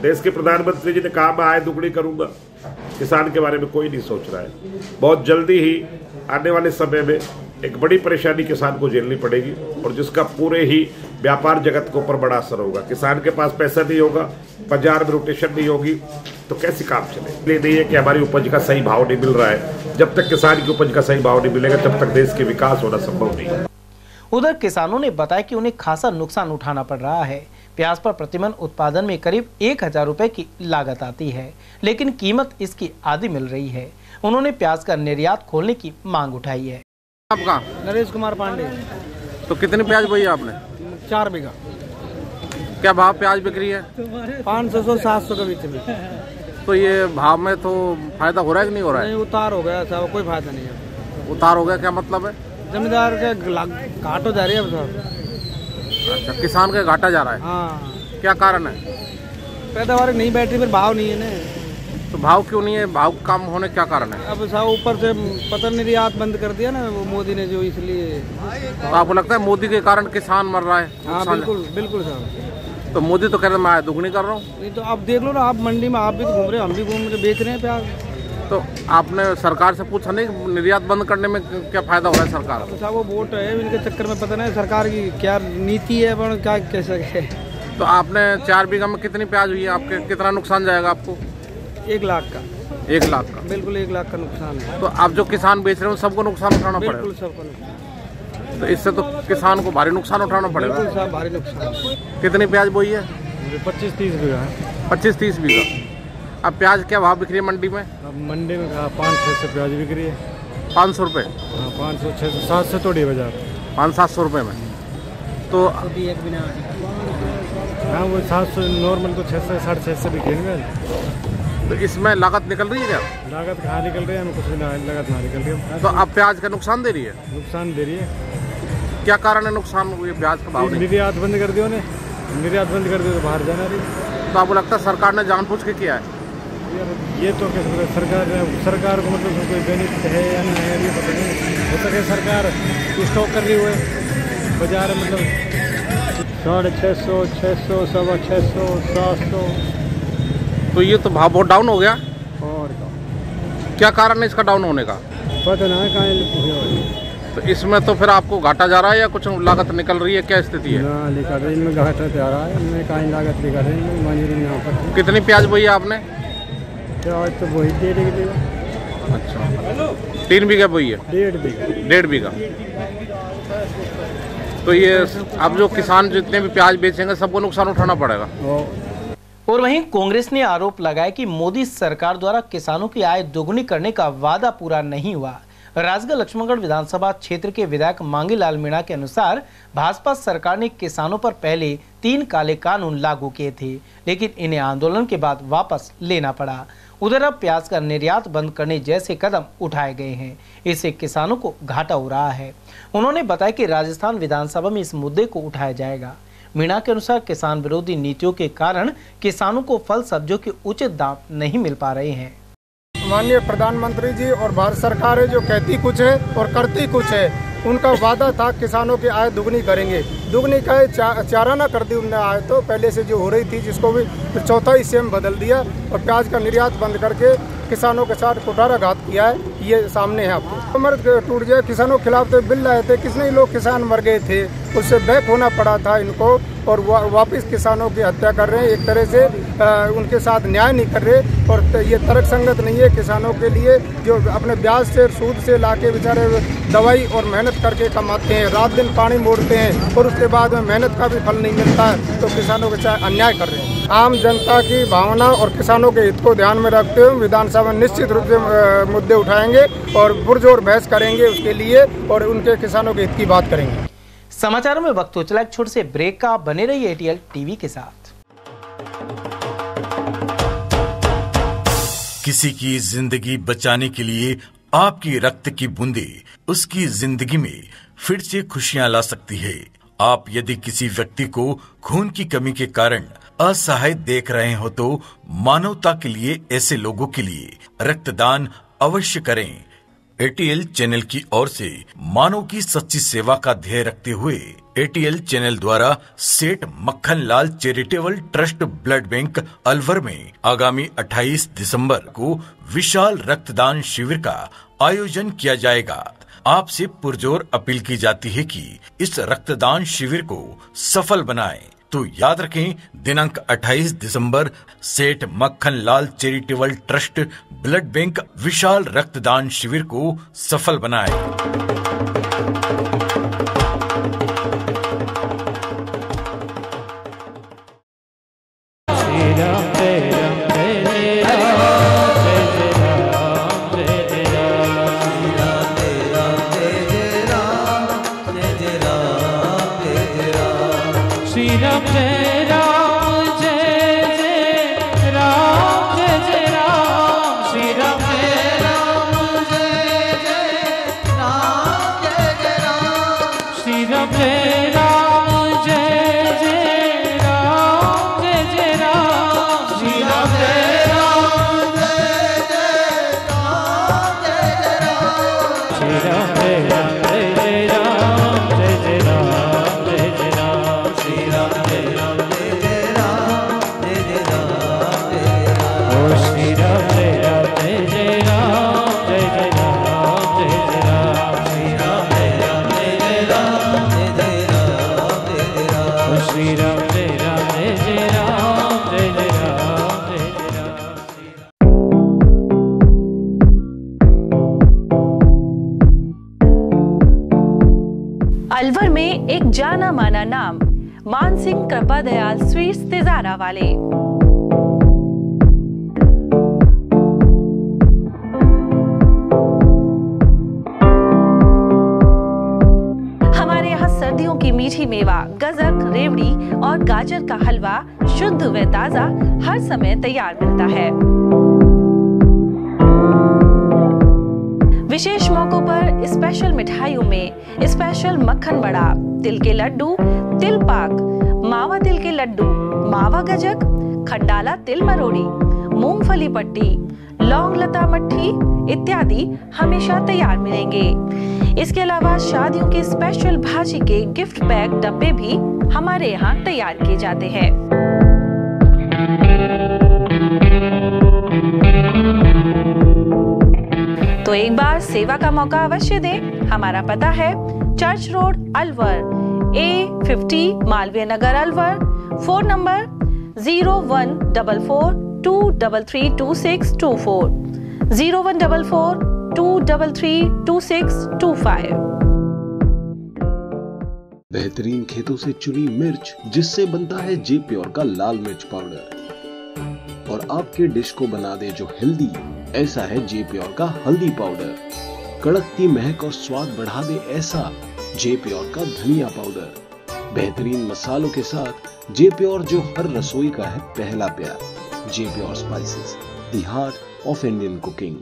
देश के प्रधानमंत्री जी ने कहा मैं आय दुगनी करूंगा, किसान के बारे में कोई नहीं सोच रहा है। बहुत जल्दी ही आने वाले समय में एक बड़ी परेशानी किसान को झेलनी पड़ेगी और जिसका पूरे ही व्यापार जगत के ऊपर बड़ा असर होगा। किसान के पास पैसा नहीं होगा, बाजार में रोटेशन नहीं होगी, तो कैसे काम चले। इसलिए नहीं है कि हमारी उपज का सही भाव नहीं मिल रहा है। जब तक किसान की उपज का सही भाव नहीं मिलेगा तब तक देश के विकास होना संभव नहीं है। उधर किसानों ने बताया कि उन्हें खासा नुकसान उठाना पड़ रहा है। प्याज पर प्रतिमन उत्पादन में करीब एक हजार रुपए की लागत आती है, लेकिन कीमत इसकी आधी मिल रही है। उन्होंने प्याज का निर्यात खोलने की मांग उठाई है। आपका नरेश कुमार पांडे। तो कितनी प्याज बोई आपने? चार बीघा। क्या भाव प्याज बिक्री है? पाँच सौ से सात सौ के बीच में। तो ये भाव में तो फायदा हो रहा है कि नहीं हो रहा है? नहीं, उतार हो गया साहब, कोई फायदा नहीं है। उतार हो गया क्या मतलब है? जमींदार के घाट हो जा रही है साहब। अच्छा, किसान का घाटा जा रहा है। हाँ। क्या कारण है? पैदावार नहीं बैठ रही, फिर भाव नहीं है ना। तो भाव क्यों नहीं है? भाव कम होने क्या कारण है? अब साहब ऊपर से पता निर्यात बंद कर दिया ना वो मोदी ने, जो इसलिए। तो आपको लगता है मोदी के कारण किसान मर रहा है? हाँ बिल्कुल बिल्कुल साहब। तो मोदी तो कह रहे हैं मैं दुगनी कर रहा हूँ। नहीं तो आप देख लो ना, आप मंडी में आप भी तो घूम रहे, हम भी घूम रहे, बेच रहे हैं प्याज। तो आपने सरकार से पूछा नहीं निर्यात बंद करने में क्या फायदा हो रहा है सरकार को? साहब वो वोट है, इनके चक्कर में पता नहीं सरकार की क्या नीति है, पर क्या कैसे है। तो आपने चार बीघा में कितनी प्याज हुई है आपके? कितना नुकसान जाएगा आपको? एक लाख का। एक लाख का? बिल्कुल एक लाख का नुकसान है। तो आप जो किसान बेच रहे हो सबको नुकसान उठाना पड़ेगा? बिल्कुल सबको नुकसान। तो इससे तो किसान को भारी नुकसान उठाना पड़ेगा। बिल्कुल साहब भारी नुकसान। कितनी प्याज बोई है? पच्चीस तीस बीघा है। पच्चीस तीस बीघा। अब प्याज क्या भाव बिक्री है मंडी में? अब मंडी में कहा पाँच छः सौ प्याज बिक्री है। पाँच सौ रुपये? हाँ पाँच सौ छः सौ सात सौ तोड़ी बाजार। पाँच सात सौ रुपये में तो हाँ वो सात सौ नॉर्मल तो छः सौ साढ़े छः सौ बिकेंगे। तो इसमें लागत निकल रही है क्या? लागत कहाँ निकल रही है? हमें कुछ लागत ना निकल रही है। तो अब प्याज का नुकसान दे रही है? नुकसान दे रही है। क्या कारण है नुकसान? ये प्याज का भाव नहीं? निर्यात बंद कर दियो ने, निर्यात बंद कर दियो तो बाहर जाना रही। तो आपको लगता है सरकार ने जानबूझ के किया है? ये तो कैसे सरकार सरकार को मतलब कोई बेनिफिट है या नहीं है ये पता नहीं। हो सके सरकार स्टॉक कर रही हुई बाजार मतलब साढ़े छः सौ छः सौ सवा छः सौ सात सौ। तो ये तो भाव बहुत डाउन हो गया। और क्या कारण है इसका डाउन होने का? पता नहीं कहाँ। तो इसमें तो फिर आपको घाटा जा रहा है या कुछ लागत निकल रही है? क्या स्थिति है? ना निकल रही, इनमें घाटा जा रहा है, इनमें कहीं लागत निकल रही है। मंजूरी यहाँ पर कितनी प्याज बोई है आपने? प्याज तो वही डेढ़ बीघा। अच्छा, तीन बीघा बोई है? डेढ़ बीघा। डेढ़ बीघा। तो ये अब जो किसान जितने भी प्याज बेचेंगे सबको नुकसान उठाना पड़ेगा। और वहीं कांग्रेस ने आरोप लगाया कि मोदी सरकार द्वारा किसानों की आय दोगुनी करने का वादा पूरा नहीं हुआ। राजगढ़ लक्ष्मणगढ़ विधानसभा क्षेत्र के विधायक मांगीलाल मीणा के अनुसार भाजपा सरकार ने किसानों पर पहले तीन काले कानून लागू किए थे, लेकिन इन्हें आंदोलन के बाद वापस लेना पड़ा। उधर अब प्याज का निर्यात बंद करने जैसे कदम उठाए गए हैं, इससे किसानों को घाटा हो रहा है। उन्होंने बताया कि राजस्थान विधानसभा में इस मुद्दे को उठाया जाएगा। मीणा के अनुसार किसान विरोधी नीतियों के कारण किसानों को फल सब्जियों के उचित दाम नहीं मिल पा रहे हैं। माननीय प्रधानमंत्री जी और भारत सरकार है जो कहती कुछ है और करती कुछ है। उनका वादा था किसानों की आय दुगनी करेंगे, दुगनी का चा, चारा ना कर दी उनने आय तो पहले से जो हो रही थी, जिसको भी फिर चौथा हिस्से में बदल दिया और प्याज का निर्यात बंद करके किसानों के साथ कुठाराघात किया है। ये सामने है आपको। कमर टूट गया, किसानों के खिलाफ तो बिल लाए थे, कितने ही लोग किसान मर गए थे, उससे बैक होना पड़ा था इनको और वा, वापिस किसानों की हत्या कर रहे हैं। एक तरह से आ, उनके साथ न्याय नहीं कर रहे और ये तर्क संगत नहीं है किसानों के लिए, जो अपने ब्याज से सूद से लाके बेचारे दवाई और मेहनत करके कमाते हैं, रात दिन पानी मोड़ते हैं और उसके बाद में मेहनत का भी फल नहीं मिलता है, तो किसानों के साथ अन्याय कर रहे हैं। आम जनता की भावना और किसानों के हित को ध्यान में रखते हुए विधानसभा निश्चित रूप से मुद्दे उठाएंगे और पुरजोर बहस करेंगे उसके लिए और उनके किसानों के हित की बात करेंगे। समाचारों में वक्त हो चला एक छोटे से ब्रेक का। बने रहिए एटीएल टीवी के साथ। किसी की जिंदगी बचाने के लिए आपकी रक्त की बूंदे उसकी जिंदगी में फिर से खुशियां ला सकती है। आप यदि किसी व्यक्ति को खून की कमी के कारण असहाय देख रहे हो तो मानवता के लिए ऐसे लोगों के लिए रक्तदान अवश्य करें। एटीएल चैनल की ओर से मानव की सच्ची सेवा का ध्येय रखते हुए एटीएल चैनल द्वारा Seth Makhan Lal charitable trust blood bank Alwar में आगामी अट्ठाईस दिसंबर को विशाल रक्तदान शिविर का आयोजन किया जाएगा। आपसे पुरजोर अपील की जाती है कि इस रक्तदान शिविर को सफल बनाएं। तो याद रखें, दिनांक अट्ठाईस दिसंबर Seth Makhan Lal charitable trust blood bank विशाल रक्तदान शिविर को सफल बनाएं। अलवर में एक जाना माना नाम मानसिंह कृपा दयाल स्वीट्स तिजारा वाले। हमारे यहाँ सर्दियों की मीठी मेवा, गजक, रेवड़ी और गाजर का हलवा शुद्ध व ताजा हर समय तैयार मिलता है। विशेष मौकों पर स्पेशल मिठाइयों में स्पेशल मक्खन बड़ा, तिल के लड्डू, तिल पाक, मावा तिल के लड्डू, मावा गजक, खंडाला तिल मरोड़ी, मूंगफली पट्टी, लौंग लता मट्ठी इत्यादि हमेशा तैयार मिलेंगे। इसके अलावा शादियों के स्पेशल भाजी के गिफ्ट पैक डब्बे भी हमारे यहाँ तैयार किए जाते हैं। तो एक बार सेवा का मौका अवश्य दें। हमारा पता है church road Alwar, A fifty Malviya Nagar Alwar. Phone number zero one double four two double three two six two four, zero one double four two double three two six two five. बेहतरीन खेतों से चुनी मिर्च, जिससे बनता है जे प्योर का लाल मिर्च पाउडर और आपके डिश को बना दे जो हेल्दी, ऐसा है जे प्योर का हल्दी पाउडर। कड़कती महक और स्वाद बढ़ा दे ऐसा जे प्योर का धनिया पाउडर। बेहतरीन मसालों के साथ जे प्योर, जो हर रसोई का है पहला प्यार। J pure spices, the heart of Indian cooking.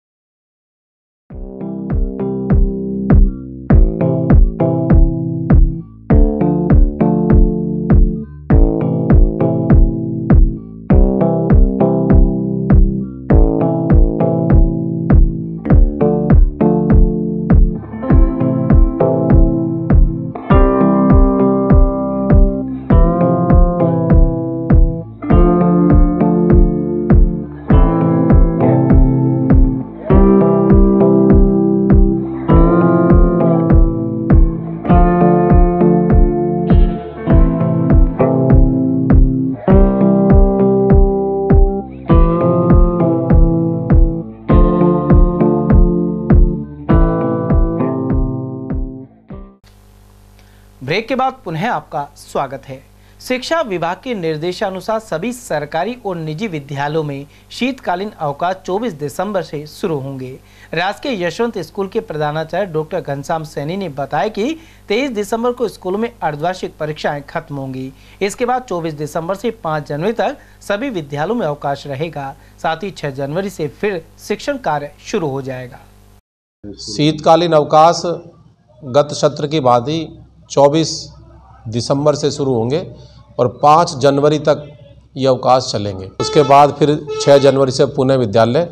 Break के बाद पुनः आपका स्वागत है। शिक्षा विभाग के निर्देशानुसार सभी सरकारी और निजी विद्यालयों में शीतकालीन अवकाश चौबीस दिसंबर से शुरू होंगे। राजकीय यशवंत स्कूल के प्रधानाचार्य डॉक्टर घनश्याम सैनी ने बताया कि तेईस दिसंबर को स्कूलों में अर्धवार्षिक परीक्षाएं खत्म होंगी। इसके बाद चौबीस दिसंबर से पाँच जनवरी तक सभी विद्यालयों में अवकाश रहेगा। साथ ही छह जनवरी से फिर शिक्षण कार्य शुरू हो जाएगा। शीतकालीन अवकाश गत सत्र की भांति चौबीस दिसंबर से शुरू होंगे और पाँच जनवरी तक ये अवकाश चलेंगे। उसके बाद फिर छह जनवरी से पुनः विद्यालय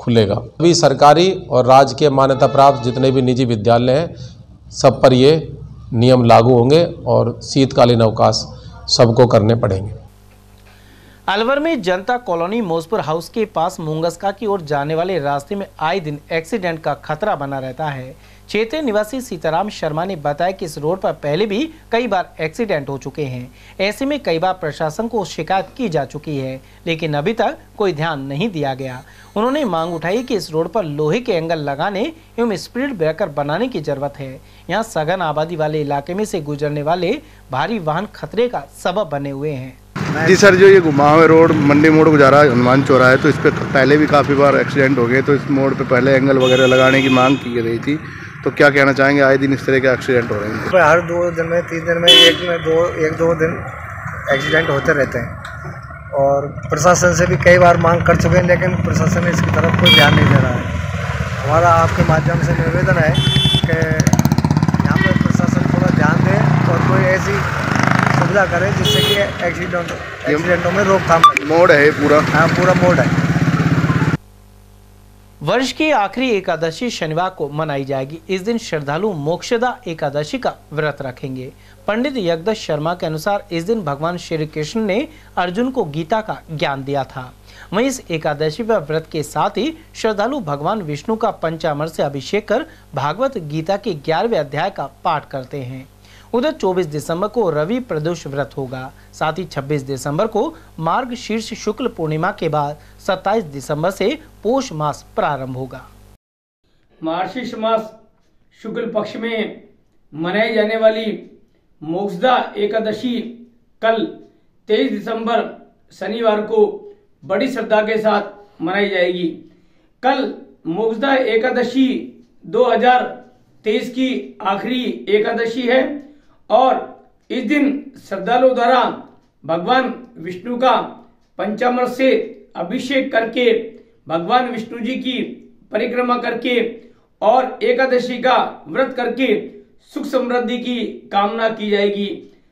खुलेगा। अभी सरकारी और राजकीय मान्यता प्राप्त जितने भी निजी विद्यालय हैं सब पर ये नियम लागू होंगे और शीतकालीन अवकाश सबको करने पड़ेंगे। अलवर में जनता कॉलोनी मौजपुर हाउस के पास मुंगस्का की ओर जाने वाले रास्ते में आए दिन एक्सीडेंट का खतरा बना रहता है। क्षेत्रीय निवासी सीताराम शर्मा ने बताया कि इस रोड पर पहले भी कई बार एक्सीडेंट हो चुके हैं। ऐसे में कई बार प्रशासन को शिकायत की जा चुकी है, लेकिन अभी तक कोई ध्यान नहीं दिया गया। उन्होंने मांग उठाई कि इस रोड पर लोहे के एंगल लगाने एवं स्पीड ब्रेकर बनाने की जरूरत है। यहाँ सघन आबादी वाले इलाके में से गुजरने वाले भारी वाहन खतरे का सबब बने हुए हैं। जी सर, जो ये घुमाव रोड मंडी मोड़ को जा रहा है हनुमान चौराहे, तो इस पर पहले भी काफ़ी बार एक्सीडेंट हो गए, तो इस मोड़ पे पहले एंगल वगैरह लगाने की मांग की गई थी। तो क्या कहना चाहेंगे, आए दिन इस तरह के एक्सीडेंट हो रहे हैं? हर दो दिन में तीन दिन में एक में दो एक दो दिन एक्सीडेंट होते रहते हैं और प्रशासन से भी कई बार मांग कर चुके हैं, लेकिन प्रशासन इसकी तरफ कोई ध्यान नहीं दे रहा है। हमारा आपके माध्यम से निवेदन है कि यहाँ पर प्रशासन थोड़ा ध्यान दे और कोई ऐसी सुविधा करे जिससे कि एक्सीडेंट एक्सीडेंटों में रोकथाम। मोड़ है पूरा? हाँ, पूरा मोड़ है। वर्ष की आखिरी एकादशी शनिवार को मनाई जाएगी। इस दिन श्रद्धालु मोक्षदा एकादशी का व्रत रखेंगे। पंडित यज्ञ शर्मा के अनुसार इस दिन भगवान श्री कृष्ण ने अर्जुन को गीता का ज्ञान दिया था। वहीं इस एकादशी पर व्रत के साथ ही श्रद्धालु भगवान विष्णु का पंचामृत से अभिषेक कर भागवत गीता के ग्यारहवें अध्याय का पाठ करते हैं। उधर चौबीस दिसंबर को रवि प्रदोष व्रत होगा। साथ ही छब्बीस दिसंबर को मार्ग शीर्ष शुक्ल पूर्णिमा के बाद सत्ताईस दिसंबर से पोष मास प्रारंभ होगा। मार्गशीर्ष मास शुक्ल पक्ष में मनाई जाने वाली मोक्षदा एकादशी कल तेईस दिसंबर शनिवार को बड़ी श्रद्धा के साथ मनाई जाएगी। कल मोक्षदा एकादशी दो हज़ार तेईस की आखिरी एकादशी है और इस दिन श्रद्धालुओं द्वारा भगवान विष्णु का पंचामृत से अभिषेक करके भगवान विष्णु जी की परिक्रमा करके और एकादशी का व्रत करके सुख समृद्धि की कामना की जाएगी।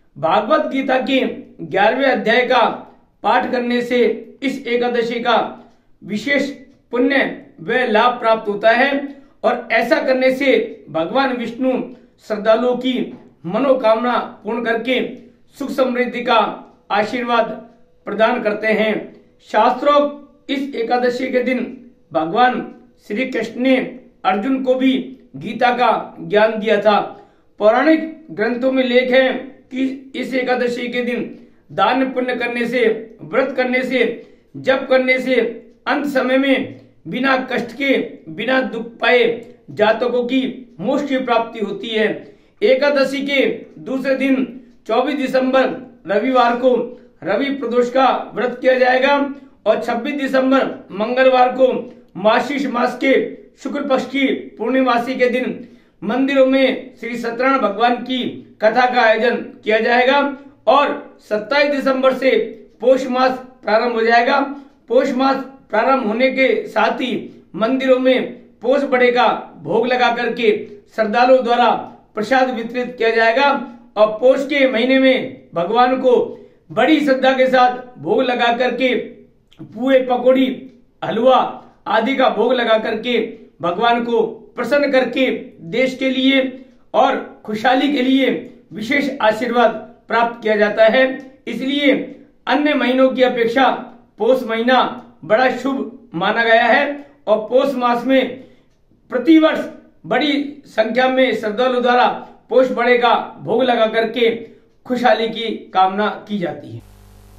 भागवत गीता के ग्यारहवें अध्याय का पाठ करने से इस एकादशी का विशेष पुण्य व लाभ प्राप्त होता है और ऐसा करने से भगवान विष्णु श्रद्धालुओं की मनोकामना पूर्ण करके सुख समृद्धि का आशीर्वाद प्रदान करते हैं। शास्त्रों इस एकादशी के दिन भगवान श्री कृष्ण ने अर्जुन को भी गीता का ज्ञान दिया था। पौराणिक ग्रंथों में लेख है कि इस एकादशी के दिन दान पुण्य करने से, व्रत करने से, जप करने से अंत समय में बिना कष्ट के, बिना दुख पाए जातकों की मोक्ष की प्राप्ति होती है। एकादशी के दूसरे दिन चौबीस दिसंबर रविवार को रवि प्रदोष का व्रत किया जाएगा और छब्बीस दिसंबर मंगलवार को मार्गशीर्ष मास के शुक्ल पक्ष की पूर्णिमासी के दिन मंदिरों में श्री सत्यनारायण भगवान की कथा का आयोजन किया जाएगा और सत्ताईस दिसंबर से पोष मास प्रारंभ हो जाएगा। पोष मास प्रारंभ होने के साथ ही मंदिरों में पोष बड़े का भोग लगा करके श्रद्धालुओं द्वारा प्रसाद वितरित किया जाएगा और पोष के महीने में भगवान को बड़ी श्रद्धा के साथ भोग लगा करके पुए, पकौड़ी, हलवा आदि का भोग लगा करके भगवान को प्रसन्न करके देश के लिए और खुशहाली के लिए विशेष आशीर्वाद प्राप्त किया जाता है। इसलिए अन्य महीनों की अपेक्षा पोष महीना बड़ा शुभ माना गया है और पोष मास में प्रतिवर्ष बड़ी संख्या में श्रद्धालुओं द्वारा पोष बड़े का भोग लगा करके खुशहाली की कामना की जाती है।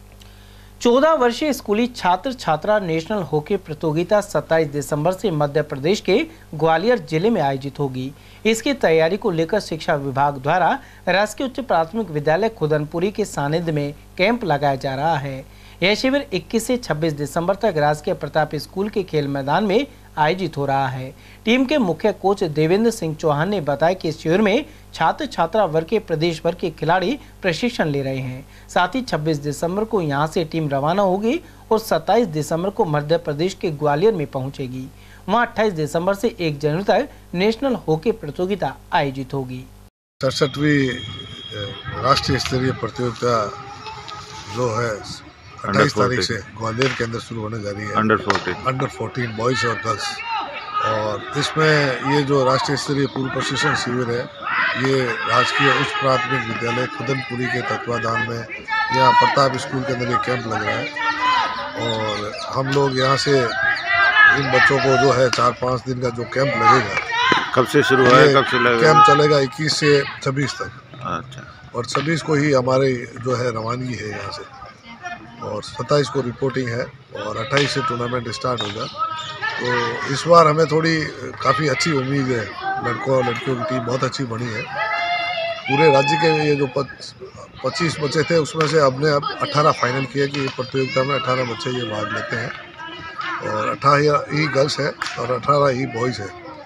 चौदह वर्षीय स्कूली छात्र छात्रा नेशनल हॉकी प्रतियोगिता सत्ताईस दिसंबर से मध्य प्रदेश के ग्वालियर जिले में आयोजित होगी। इसकी तैयारी को लेकर शिक्षा विभाग द्वारा राजकीय उच्च प्राथमिक विद्यालय खुदनपुरी के सानिध्य में कैंप लगाया जा रहा है। यह शिविर इक्कीस से छब्बीस दिसंबर तक राजकीय प्रताप स्कूल के खेल मैदान में आयोजित हो रहा है। टीम के मुख्य कोच देवेंद्र सिंह चौहान ने बताया कि इस शिविर में छात्र छात्रा वर्ग के प्रदेश भर के खिलाड़ी प्रशिक्षण ले रहे हैं। साथ ही छब्बीस दिसंबर को यहां से टीम रवाना होगी और सत्ताईस दिसंबर को मध्य प्रदेश के ग्वालियर में पहुंचेगी। वहां अट्ठाईस दिसंबर से एक जनवरी तक नेशनल हॉकी प्रतियोगिता आयोजित होगी। सड़सठवीं राष्ट्रीय स्तरीय प्रतियोगिता जो है अट्ठाईस तारीख से ग्वालियर के अंदर शुरू होने जा रही है। Under fourteen under fourteen boys और गर्ल्स। और इसमें ये जो राष्ट्रीय स्तरीय पूर्व प्रशिक्षण शिविर है, ये राजकीय उच्च प्राथमिक विद्यालय खुदनपुरी के तत्वाधान में यहाँ प्रताप स्कूल के अंदर ये कैंप लग रहा है। और हम लोग यहाँ से इन बच्चों को जो है चार पाँच दिन का जो कैंप लगेगा, कब से शुरू है, कब से लगेगा? कैंप चलेगा इक्कीस से छब्बीस तक। अच्छा। और छब्बीस को ही हमारे जो है रवानगी है यहाँ से, और सत्ताईस को रिपोर्टिंग है और अट्ठाईस से टूर्नामेंट स्टार्ट होगा। तो इस बार हमें थोड़ी काफ़ी अच्छी उम्मीद है, लड़कों और लड़कियों की टीम बहुत अच्छी बनी है। पूरे राज्य के ये जो पच्चीस बच्चे थे उसमें से हमने अब अठारह फाइनल किया कि प्रतियोगिता में अठारह बच्चे ये भाग लेते हैं, और अठारह ही गर्ल्स है और अठारह ही बॉयज़ है।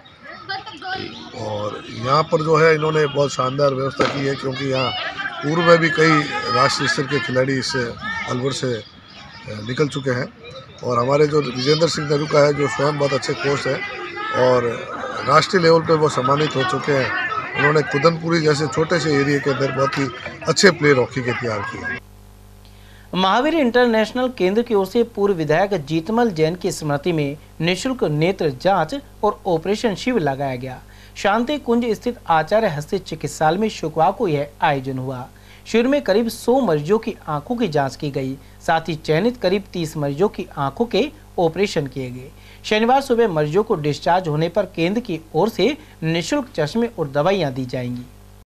और यहाँ पर जो है इन्होंने बहुत शानदार व्यवस्था की है, क्योंकि यहाँ पूर्व में भी कई राष्ट्रीय स्तर के खिलाड़ी इस अलवर से निकल चुके हैं। और हमारे जो विजेंद्र सिंह नरुका है, जो स्वयं बहुत अच्छे कोच हैं और राष्ट्रीय लेवल पे वो सम्मानित हो चुके हैं, उन्होंने खुदनपुरी जैसे छोटे से एरिया के अंदर बहुत ही अच्छे प्लेयर हॉकी के तैयार किए। महावीर इंटरनेशनल केंद्र की ओर से पूर्व विधायक जीतमल जैन की स्मृति में निशुल्क नेत्र जांच और ऑपरेशन शिविर लगाया गया। शांति कुंज स्थित आचार्य हस्ती चिकित्सालय में शुक्रवार को यह आयोजन हुआ। शिविर में करीब सौ मरीजों की आंखों की जांच की गई, साथ ही चयनित करीब तीस मरीजों की आंखों के ऑपरेशन किए गए। शनिवार सुबह मरीजों को डिस्चार्ज होने पर केंद्र की ओर से निःशुल्क चश्मे और दवाइयां दी जाएंगी।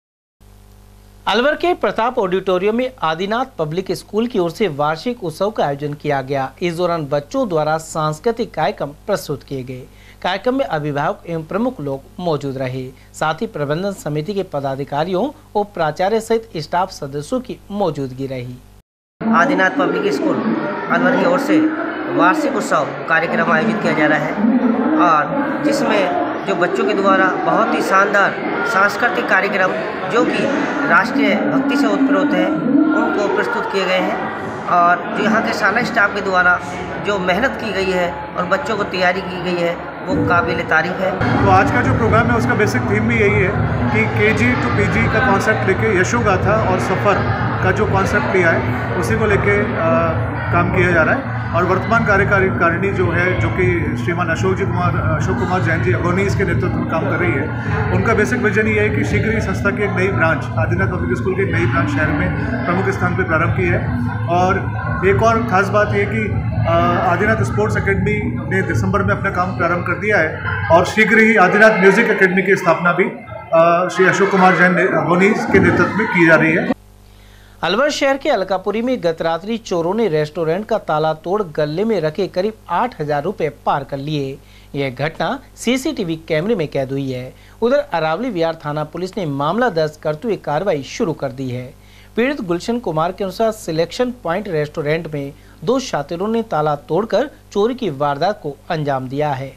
अलवर के प्रताप ऑडिटोरियम में आदिनाथ पब्लिक स्कूल की ओर से वार्षिक उत्सव का आयोजन किया गया। इस दौरान बच्चों द्वारा सांस्कृतिक कार्यक्रम प्रस्तुत किए गए। कार्यक्रम में अभिभावक एवं प्रमुख लोग मौजूद रहे, साथ ही प्रबंधन समिति के पदाधिकारियों और प्राचार्य सहित स्टाफ सदस्यों की मौजूदगी रही। आदिनाथ पब्लिक स्कूल अलवर की ओर से वार्षिक उत्सव कार्यक्रम आयोजित किया जा रहा है, और जिसमें जो बच्चों के द्वारा बहुत ही शानदार सांस्कृतिक कार्यक्रम जो कि राष्ट्रीय भक्ति से उत्प्रोत हैं उनको प्रस्तुत किए गए हैं, और जो यहाँ के शाला स्टाफ के द्वारा जो मेहनत की गई है और बच्चों को तैयारी की गई है वो काबिल तारीफ है। तो आज का जो प्रोग्राम है उसका बेसिक थीम भी यही है कि केजी टू पीजी का कॉन्सेप्ट लेके यशोगाथा और सफ़र का जो कॉन्सेप्ट लिया है उसी को लेके काम किया जा रहा है। और वर्तमान कार्यकारिणी जो है, जो कि श्रीमान अशोक जी कुमार अशोक कुमार जैन जी अगोनीस के नेतृत्व में काम कर रही है, उनका बेसिक विजन ये है कि शीघ्र ही संस्था की एक नई ब्रांच आदिनाथ पब्लिक स्कूल की एक नई ब्रांच शहर में प्रमुख स्थान पर प्रारंभ की है। और एक और ख़ास बात ये कि आदिनाथ स्पोर्ट्स एकेडमी ने दिसंबर में अपना काम प्रारंभ कर दिया है, और शीघ्र ही आदिनाथ म्यूजिक एकेडमी की स्थापना भी श्री अशोक कुमार जैन अगोनीस के नेतृत्व में की जा रही है। अलवर शहर के अलकापुरी में गत रात्रि चोरों ने रेस्टोरेंट का ताला तोड़ गले में रखे करीब आठ हजार रुपए पार कर लिए। यह घटना सीसीटीवी कैमरे में कैद हुई है। उधर अरावली विहार थाना पुलिस ने मामला दर्ज करते हुए कार्रवाई शुरू कर दी है। पीड़ित गुलशन कुमार के अनुसार सिलेक्शन पॉइंट रेस्टोरेंट में दो शातिरों ने ताला तोड़कर चोरी की वारदात को अंजाम दिया है।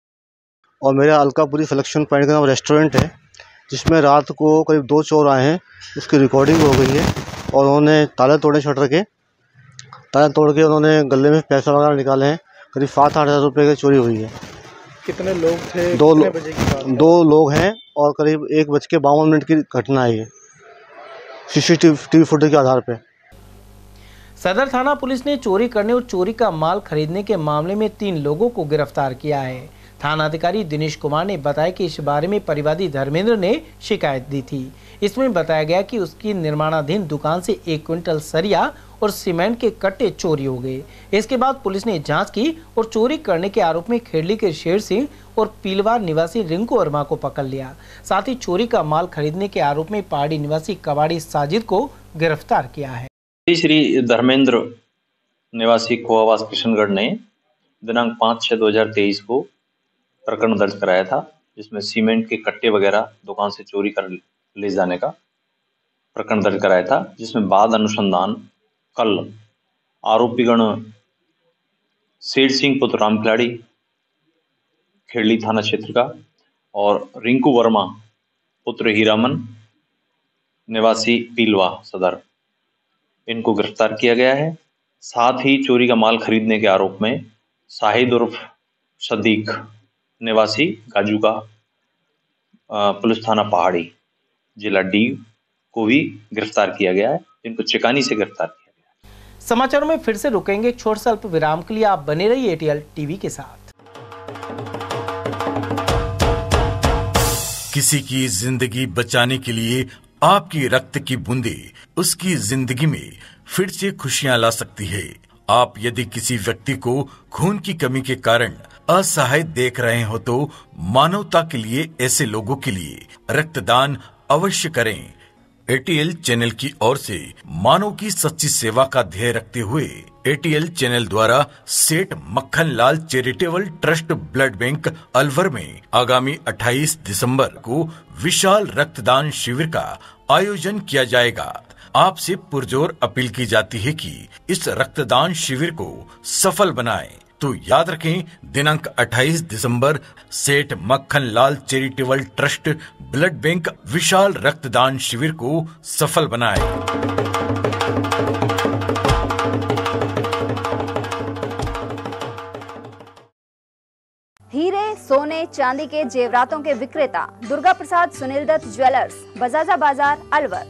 और मेरा अलकापुरी सिलेक्शन पॉइंट का नाम रेस्टोरेंट है, जिसमें रात को करीब दो चोर आए हैं, उसकी रिकॉर्डिंग हो गई है। और उन्होंने ताले तोड़े, शटर के ताले तोड़ के उन्होंने गले में पैसा वगैरह निकाले हैं। करीब सात आठ हज़ार रुपये की चोरी हुई है। कितने लोग थे? दो कितने बजे की बात है? दो लोग हैं और करीब एक बज के बावन मिनट की घटना है ये, सीसीटीवी फुटेज के आधार पर। सदर थाना पुलिस ने चोरी करने और चोरी का माल खरीदने के मामले में तीन लोगों को गिरफ्तार किया है। थाना अधिकारी दिनेश कुमार ने बताया कि इस बारे में परिवादी धर्मेंद्र ने शिकायत दी थी। इसमें बताया गया कि उसकी निर्माणाधीन दुकान से एक क्विंटल सरिया और सीमेंट के कट्टे चोरी हो गए। इसके बाद पुलिस ने जांच की और चोरी करने के आरोप में खेड़ली के शेर सिंह और पीलवार निवासी रिंकू वर्मा को पकड़ लिया। साथ ही चोरी का माल खरीदने के आरोप में पहाड़ी निवासी कबाड़ी साजिद को गिरफ्तार किया है। श्री धर्मेंद्र निवासी कोआवास किशनगढ़ ने दिनांक पाँच छः दो हजार तेईस को प्रकरण दर्ज कराया था, जिसमें सीमेंट के कट्टे वगैरह दुकान से चोरी कर ले जाने का प्रकरण दर्ज कराया था, जिसमें बाद अनुसंधान कल आरोपीगण शेर सिंह पुत्र राम खिलाड़ी खेड़ली थाना क्षेत्र का और रिंकू वर्मा पुत्र हीरामन निवासी पीलवा सदर, इनको गिरफ्तार किया गया है। साथ ही चोरी का माल खरीदने के आरोप में शाहिद उर्फ सदीक निवासी गाजू का पुलिस थाना पहाड़ी जिला डी को भी गिरफ्तार किया गया है, जिनको चिकानी से गिरफ्तार किया गया है। समाचारों में फिर से रुकेंगे एक छोटे से अल्प विराम के लिए। आप बने रहिए एटीएल टीवी के साथ। किसी की जिंदगी बचाने के लिए आपकी रक्त की बूंदे उसकी जिंदगी में फिर से खुशियां ला सकती है। आप यदि किसी व्यक्ति को खून की कमी के कारण असहाय देख रहे हो तो मानवता के लिए ऐसे लोगों के लिए रक्तदान अवश्य करें। एटीएल चैनल की ओर से मानव की सच्ची सेवा का ध्येय रखते हुए एटीएल चैनल द्वारा Seth Makhan Lal charitable trust blood bank Alwar में आगामी अट्ठाईस दिसंबर को विशाल रक्तदान शिविर का आयोजन किया जाएगा। आपसे पुरजोर अपील की जाती है कि इस रक्तदान शिविर को सफल बनाएं। तो याद रखें, दिनांक अट्ठाईस दिसंबर Seth Makhan Lal charitable trust blood bank विशाल रक्तदान शिविर को सफल बनाएं। हीरे, सोने, चांदी के जेवरातों के विक्रेता दुर्गा प्रसाद सुनील दत्त ज्वेलर्स, बजाजा बाजार, अलवर।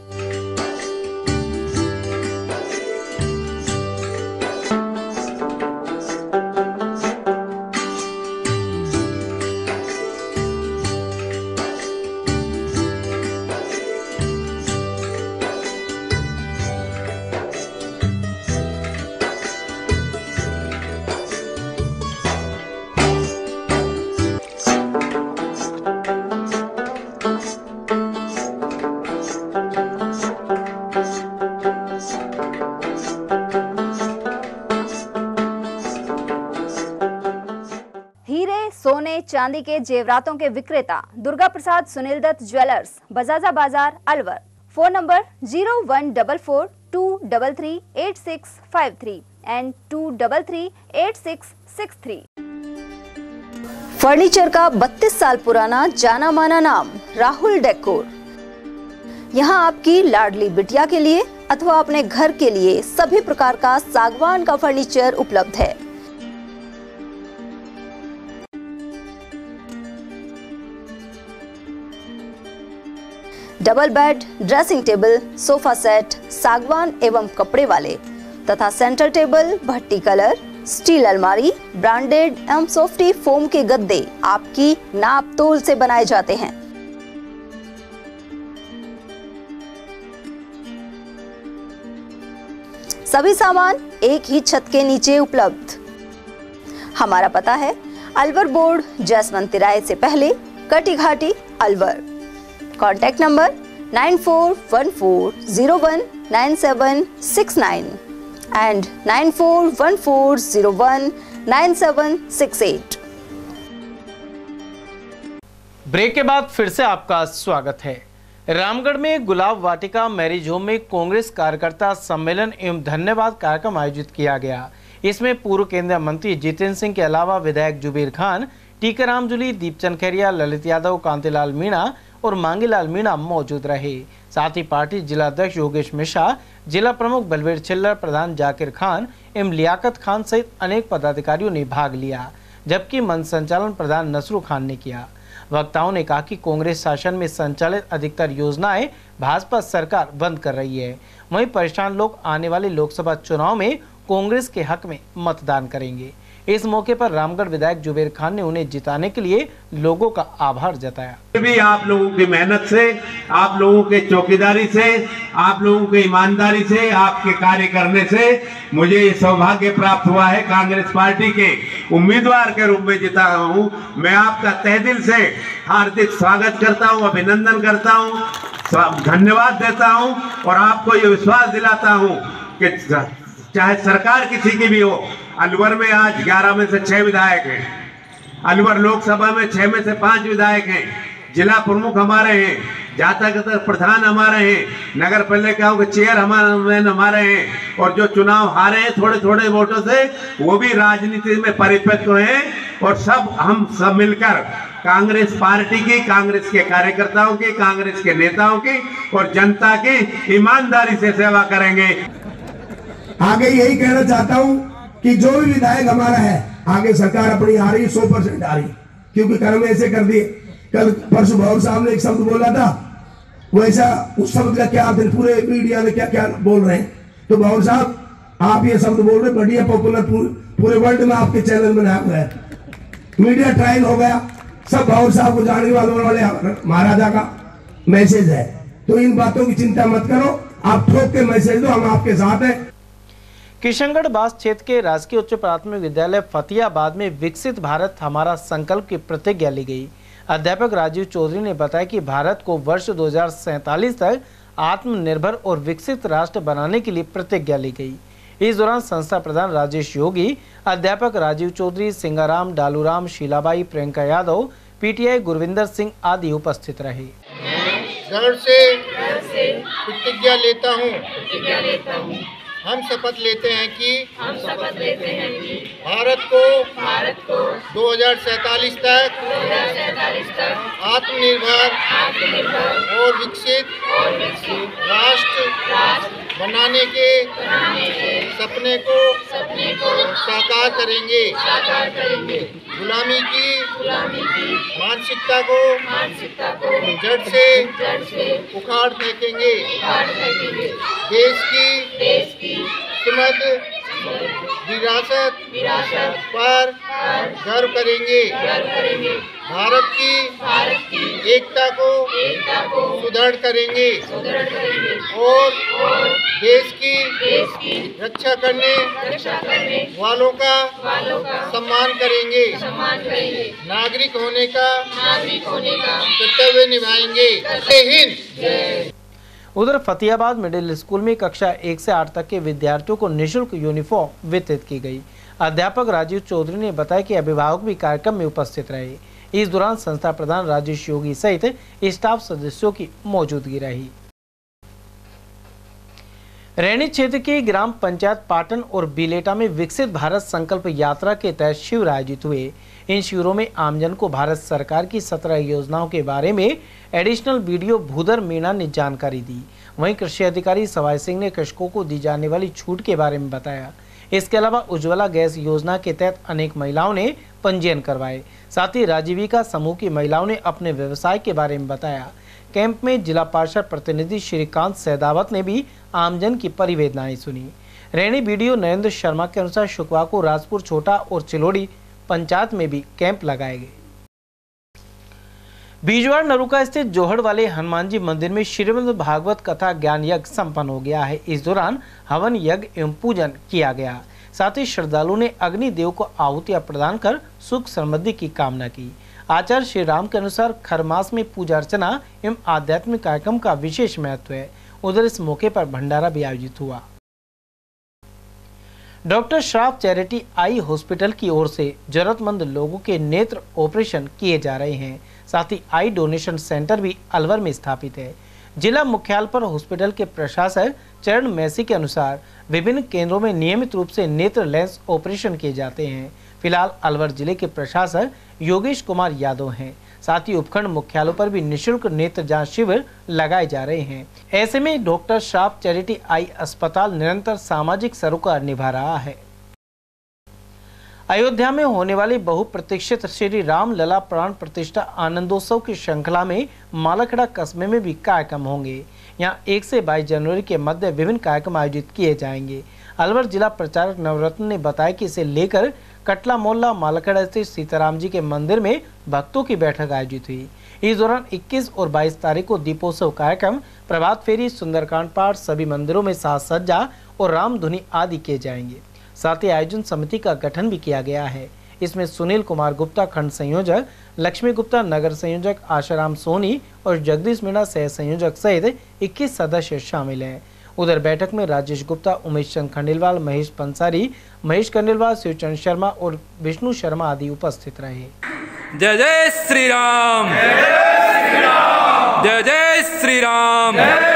सोने चांदी के जेवरातों के विक्रेता दुर्गा प्रसाद सुनील दत्त ज्वेलर्स, बजाजा बाजार, Alwar. Phone number zero one double four two double three eight six five three and two double three eight six six three. Furniture का बत्तीस साल पुराना जाना माना नाम राहुल डेकोर। यहाँ आपकी लाडली बिटिया के लिए अथवा अपने घर के लिए सभी प्रकार का सागवान का फर्नीचर उपलब्ध है। Double bed, dressing table, sofa set सागवान एवं कपड़े वाले तथा सेंटर टेबल, भट्टी कलर, स्टील अलमारी, ब्रांडेड एवं सॉफ्टी फोम के गद्दे आपकी नाप तोल से बनाए जाते हैं। सभी सामान एक ही छत के नीचे उपलब्ध। हमारा पता है अलवर बोर्ड, जसवंत तिराहे से पहले, Kati Ghati, Alwar. Contact number nine four one four zero one nine seven six nine and nine four one four zero one nine seven six eight. Break के बाद फिर से आपका स्वागत है। रामगढ़ में गुलाब वाटिका मैरिज होम में कांग्रेस कार्यकर्ता सम्मेलन एवं धन्यवाद कार्यक्रम आयोजित किया गया। इसमें पूर्व केंद्रीय मंत्री जितेंद्र सिंह के अलावा विधायक जुबेर खान, टीकाराम जूली, दीपचंद खैरिया, ललित यादव, कांतिलाल मीणा और मांगीलाल मीणा मौजूद रहे। साथ ही पार्टी जिला अध्यक्ष योगेश मिश्रा, जिला प्रमुख बलवीर छिल्लर, प्रधान जाकिर खान एवं लियाकत खान सहित अनेक पदाधिकारियों ने भाग लिया, जबकि मंच संचालन प्रधान नसरू खान ने किया। वक्ताओं ने कहा कि कांग्रेस शासन में संचालित अधिकतर योजनाएं भाजपा सरकार बंद कर रही है। वहीं परेशान लोग आने वाले लोकसभा चुनाव में कांग्रेस के हक में मतदान करेंगे। इस मौके पर रामगढ़ विधायक जुबेर खान ने उन्हें जिताने के लिए लोगों का आभार जताया। भी आप लोगों की मेहनत से, आप लोगों के चौकीदारी से, आप लोगों की ईमानदारी से, आपके कार्य करने से मुझे ये सौभाग्य प्राप्त हुआ है कांग्रेस पार्टी के उम्मीदवार के रूप में जीता हूँ। मैं आपका तहे दिल से हार्दिक स्वागत करता हूँ, अभिनंदन करता हूँ, धन्यवाद देता हूँ और आपको ये विश्वास दिलाता हूँ कि चाहे सरकार किसी की भी हो, अलवर में आज ग्यारह में से छह विधायक हैं, अलवर लोकसभा में छह में से पांच विधायक हैं, जिला प्रमुख हमारे हैं, जातागत प्रधान हमारे हैं, नगर पालिकाओं के चेयर हमारे हमारे हैं और जो चुनाव हारे हैं थोड़े थोड़े वोटों से, वो भी राजनीति में परिपक्व हैं और सब हम सब मिलकर कांग्रेस पार्टी की, कांग्रेस के कार्यकर्ताओं की, कांग्रेस के नेताओं की और जनता की ईमानदारी से सेवा करेंगे। आगे यही कहना चाहता हूं कि जो भी विधायक हमारा है, आगे सरकार अपनी आ रही सौ परसेंट आ रही, क्योंकि कर्म ऐसे कर दिए। कल परसों भवन साहब ने एक शब्द बोला था, वैसा उस शब्द का क्या अर्थ, पूरे मीडिया में क्या क्या बोल रहे हैं। तो भवन साहब आप ये शब्द बोल रहे, बढ़िया पॉपुलर पूरे वर्ल्ड में आपके चैनल में नाम है, मीडिया ट्रायल हो गया, सब भावर साहब को जानने वालों वाले महाराजा का मैसेज है। तो इन बातों की चिंता मत करो, आप ठोक के मैसेज दो, हम आपके साथ हैं। किशनगढ़ बास क्षेत्र के राजकीय उच्च प्राथमिक विद्यालय फतियाबाद में विकसित भारत हमारा संकल्प की प्रतिज्ञा ली गई। अध्यापक राजीव चौधरी ने बताया कि भारत को वर्ष दो हज़ार सैंतालीस तक आत्मनिर्भर और विकसित राष्ट्र बनाने के लिए प्रतिज्ञा ली गई। इस दौरान संस्था प्रधान राजेश योगी, अध्यापक राजीव चौधरी, सिंगाराम, डालूराम, शीलाबाई, प्रियंका यादव, पीटीआई गुरविंदर सिंह आदि उपस्थित रहे। गर्व से प्रतिज्ञा लेता हूँ, हम शपथ लेते हैं कि हम शपथ लेते हैं कि भारत को भारत को दो हज़ार सैंतालीस तक दो हज़ार सैंतालीस तक आत्मनिर्भर आत्मनिर्भर और विकसित और विकसित राष्ट्र राष्ट्र बनाने के बनाने के सपने को सपने को साकार करेंगे साकार करेंगे गुलामी की गुलामी की मानसिकता को मानसिकता को जड़ से जड़ से उखाड़ फेंकेंगे उखाड़ फेंकेंगे देश की देश की समृद्ध विरासत विरासत पर गर्व करेंगे गर्व करेंगे भारत की भारत की एकता को एकता को सुदृढ़ करेंगे सुदृढ़ करेंगे और, और देश की देश की रक्षा करने रक्षा करने वालों का वालों का सम्मान करेंगे सम्मान करेंगे नागरिक होने का नागरिक होने का कर्तव्य निभाएंगे। जय हिंद। उधर फतियाबाद मिडिल स्कूल में कक्षा एक से आठ तक के विद्यार्थियों को निःशुल्क यूनिफॉर्म वितरित की गई। अध्यापक राजीव चौधरी ने बताया कि अभिभावक भी कार्यक्रम में उपस्थित रहे। इस दौरान संस्था प्रधान राजेश योगी सहित स्टाफ सदस्यों की मौजूदगी रही। रैनी क्षेत्र के ग्राम पंचायत पाटन और बिलेटा में विकसित भारत संकल्प यात्रा के तहत शिविर आयोजित हुए। इन शिविरों में आमजन को भारत सरकार की सत्रह योजनाओं के बारे में एडिशनल वीडियो भूधर मीणा ने जानकारी दी। वहीं कृषि अधिकारी सवाई सिंह ने कृषकों को दी जाने वाली छूट के बारे में बताया। इसके अलावा उज्ज्वला गैस योजना के तहत अनेक महिलाओं ने पंजीयन करवाए। साथ ही राजीविका समूह की महिलाओं ने अपने व्यवसाय के बारे में बताया। कैंप में जिला पार्षद प्रतिनिधि श्रीकांत सहदावत ने भी आमजन की परिवेदनाएं सुनी। रैनी बीडीओ नरेंद्र शर्मा के अनुसार शुक्रवार को राजपुर छोटा और चिलोड़ी पंचायत में भी कैंप लगाए गए। बीजवाड़ नरुका स्थित जोहड़ वाले हनुमान जी मंदिर में श्रीमद् भागवत कथा ज्ञान यज्ञ संपन्न हो गया है। इस दौरान हवन यज्ञ एवं पूजन किया गया। साथ ही श्रद्धालुओं ने अग्नि देव को आहुतियां प्रदान कर सुख समृद्धि की कामना की। आचार्य श्री राम के अनुसार खर मास में पूजा अर्चना एवं आध्यात्मिक कार्यक्रम का विशेष महत्व है। उधर इस मौके पर भंडारा भी आयोजित हुआ। Doctor Shroff charity eye hospital की ओर से जरूरतमंद लोगों के नेत्र ऑपरेशन किए जा रहे हैं। साथ ही आई डोनेशन सेंटर भी अलवर में स्थापित है। जिला मुख्यालय पर हॉस्पिटल के प्रशासक चरण मैसी के अनुसार विभिन्न केंद्रों में नियमित रूप से नेत्र लेंस ऑपरेशन किए जाते हैं। फिलहाल अलवर जिले के प्रशासक योगेश कुमार यादव हैं। साथ ही उपखंड मुख्यालयों पर भी निःशुल्क नेत्र जांच शिविर लगाए जा रहे हैं। ऐसे में डॉक्टर श्राफ चैरिटी आई अस्पताल निरंतर सामाजिक सरोकार निभा रहा है। अयोध्या में होने वाली बहुप्रतीक्षित श्री राम लला प्राण प्रतिष्ठा आनंदोत्सव की श्रृंखला में मालाखेड़ा कस्बे में भी कार्यक्रम होंगे। यहां एक से बाईस जनवरी के मध्य विभिन्न कार्यक्रम आयोजित किए जाएंगे। अलवर जिला प्रचारक नवरत्न ने बताया कि इसे लेकर कटला मोहल्ला मालाखेड़ा स्थित सीताराम जी के मंदिर में भक्तों की बैठक आयोजित हुई। इस दौरान इक्कीस और बाईस तारीख को दीपोत्सव कार्यक्रम, प्रभात फेरी, सुंदरकांड पाठ, सभी मंदिरों में साज सज्जा और राम धुनी आदि किए जाएंगे। साथ ही आयोजन समिति का गठन भी किया गया है। इसमें सुनील कुमार गुप्ता खंड संयोजक, लक्ष्मी गुप्ता नगर संयोजक, आशाराम सोनी और जगदीश मीणा सह संयोजक सहित इक्कीस सदस्य शामिल हैं। उधर बैठक में राजेश गुप्ता, उमेश चंद खंडेलवाल, महेश पंसारी, महेश खंडेलवाल, शिवचंद शर्मा और विष्णु शर्मा आदि उपस्थित रहे। जय जय श्री राम, जय जय श्री राम,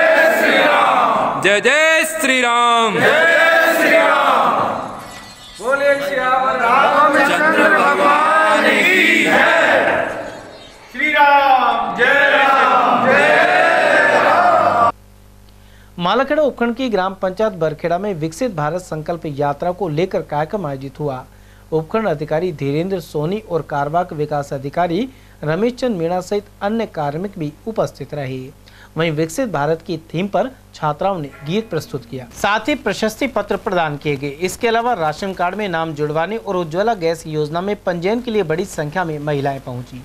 जय जय श्री राम, बोले श्याम रामचंद्र भगवान की जय। श्री राम जय राम जय राम। मालाखेड़ा उपखंड की ग्राम पंचायत बरखेड़ा में विकसित भारत संकल्प यात्रा को लेकर कार्यक्रम आयोजित हुआ। उपखंड अधिकारी धीरेन्द्र सोनी और कारवाक विकास अधिकारी रमेश चंद मीणा सहित अन्य कार्मिक भी उपस्थित रहे। वहीं विकसित भारत की थीम पर छात्राओं ने गीत प्रस्तुत किया। साथ ही प्रशस्ति पत्र प्रदान किए गए। इसके अलावा राशन कार्ड में नाम जुड़वाने और उज्ज्वला गैस योजना में पंजीयन के लिए बड़ी संख्या में महिलाएं पहुंची।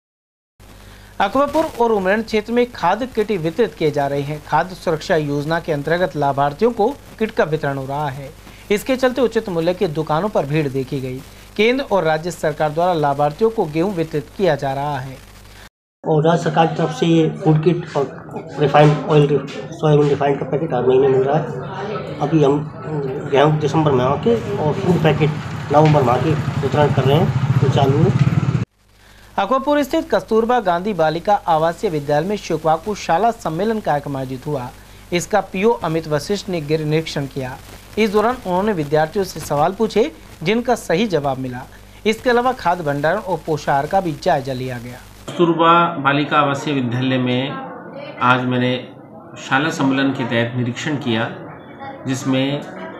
अकबरपुर और उमरेन क्षेत्र में खाद्य किट वितरित किए जा रहे हैं। खाद्य सुरक्षा योजना के अंतर्गत लाभार्थियों को किट का वितरण हो रहा है। इसके चलते उचित मूल्य की दुकानों पर भीड़ देखी गई। केंद्र और राज्य सरकार द्वारा लाभार्थियों को गेहूं वितरित किया जा रहा है। और राज्य सरकार की तरफ से ये फूड किट और रिफाइंड ऑयल सोयाबीन रिफाइंड का पैकेट हर महीने मिल रहा है। अभी हम गेहूँ दिसंबर में आके और फूड पैकेट नवंबर में आके वितरण कर रहे हैं, तो चालू है। अकबरपुर स्थित कस्तूरबा गांधी बालिका आवासीय विद्यालय में शुक्रवार को शाला सम्मेलन कार्यक्रम आयोजित हुआ। इसका पीओ अमित वशिष्ठ ने गिर निरीक्षण किया। इस दौरान उन्होंने विद्यार्थियों से सवाल पूछे, जिनका सही जवाब मिला। इसके अलावा खाद्य भंडारण और पोषाहार का भी जायजा लिया गया। कस्तूरबा बालिका आवासीय विद्यालय में आज मैंने शाला सम्मेलन के तहत निरीक्षण किया, जिसमें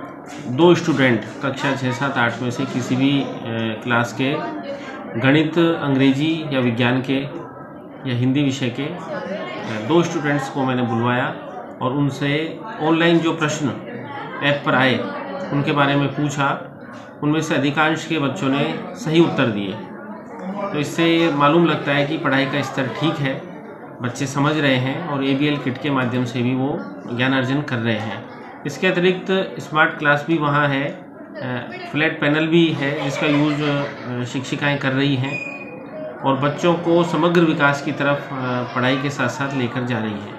दो स्टूडेंट कक्षा छः सात आठ में से किसी भी क्लास के गणित, अंग्रेजी या विज्ञान के या हिंदी विषय के दो स्टूडेंट्स को मैंने बुलवाया और उनसे ऑनलाइन जो प्रश्न ऐप पर आए उनके बारे में पूछा। उनमें से अधिकांश के बच्चों ने सही उत्तर दिए। तो इससे मालूम लगता है कि पढ़ाई का स्तर ठीक है, बच्चे समझ रहे हैं और ए बी एल किट के माध्यम से भी वो ज्ञान अर्जन कर रहे हैं। इसके अतिरिक्त स्मार्ट क्लास भी वहाँ है, फ्लैट पैनल भी है जिसका यूज शिक्षिकाएं कर रही हैं और बच्चों को समग्र विकास की तरफ पढ़ाई के साथ साथ लेकर जा रही हैं।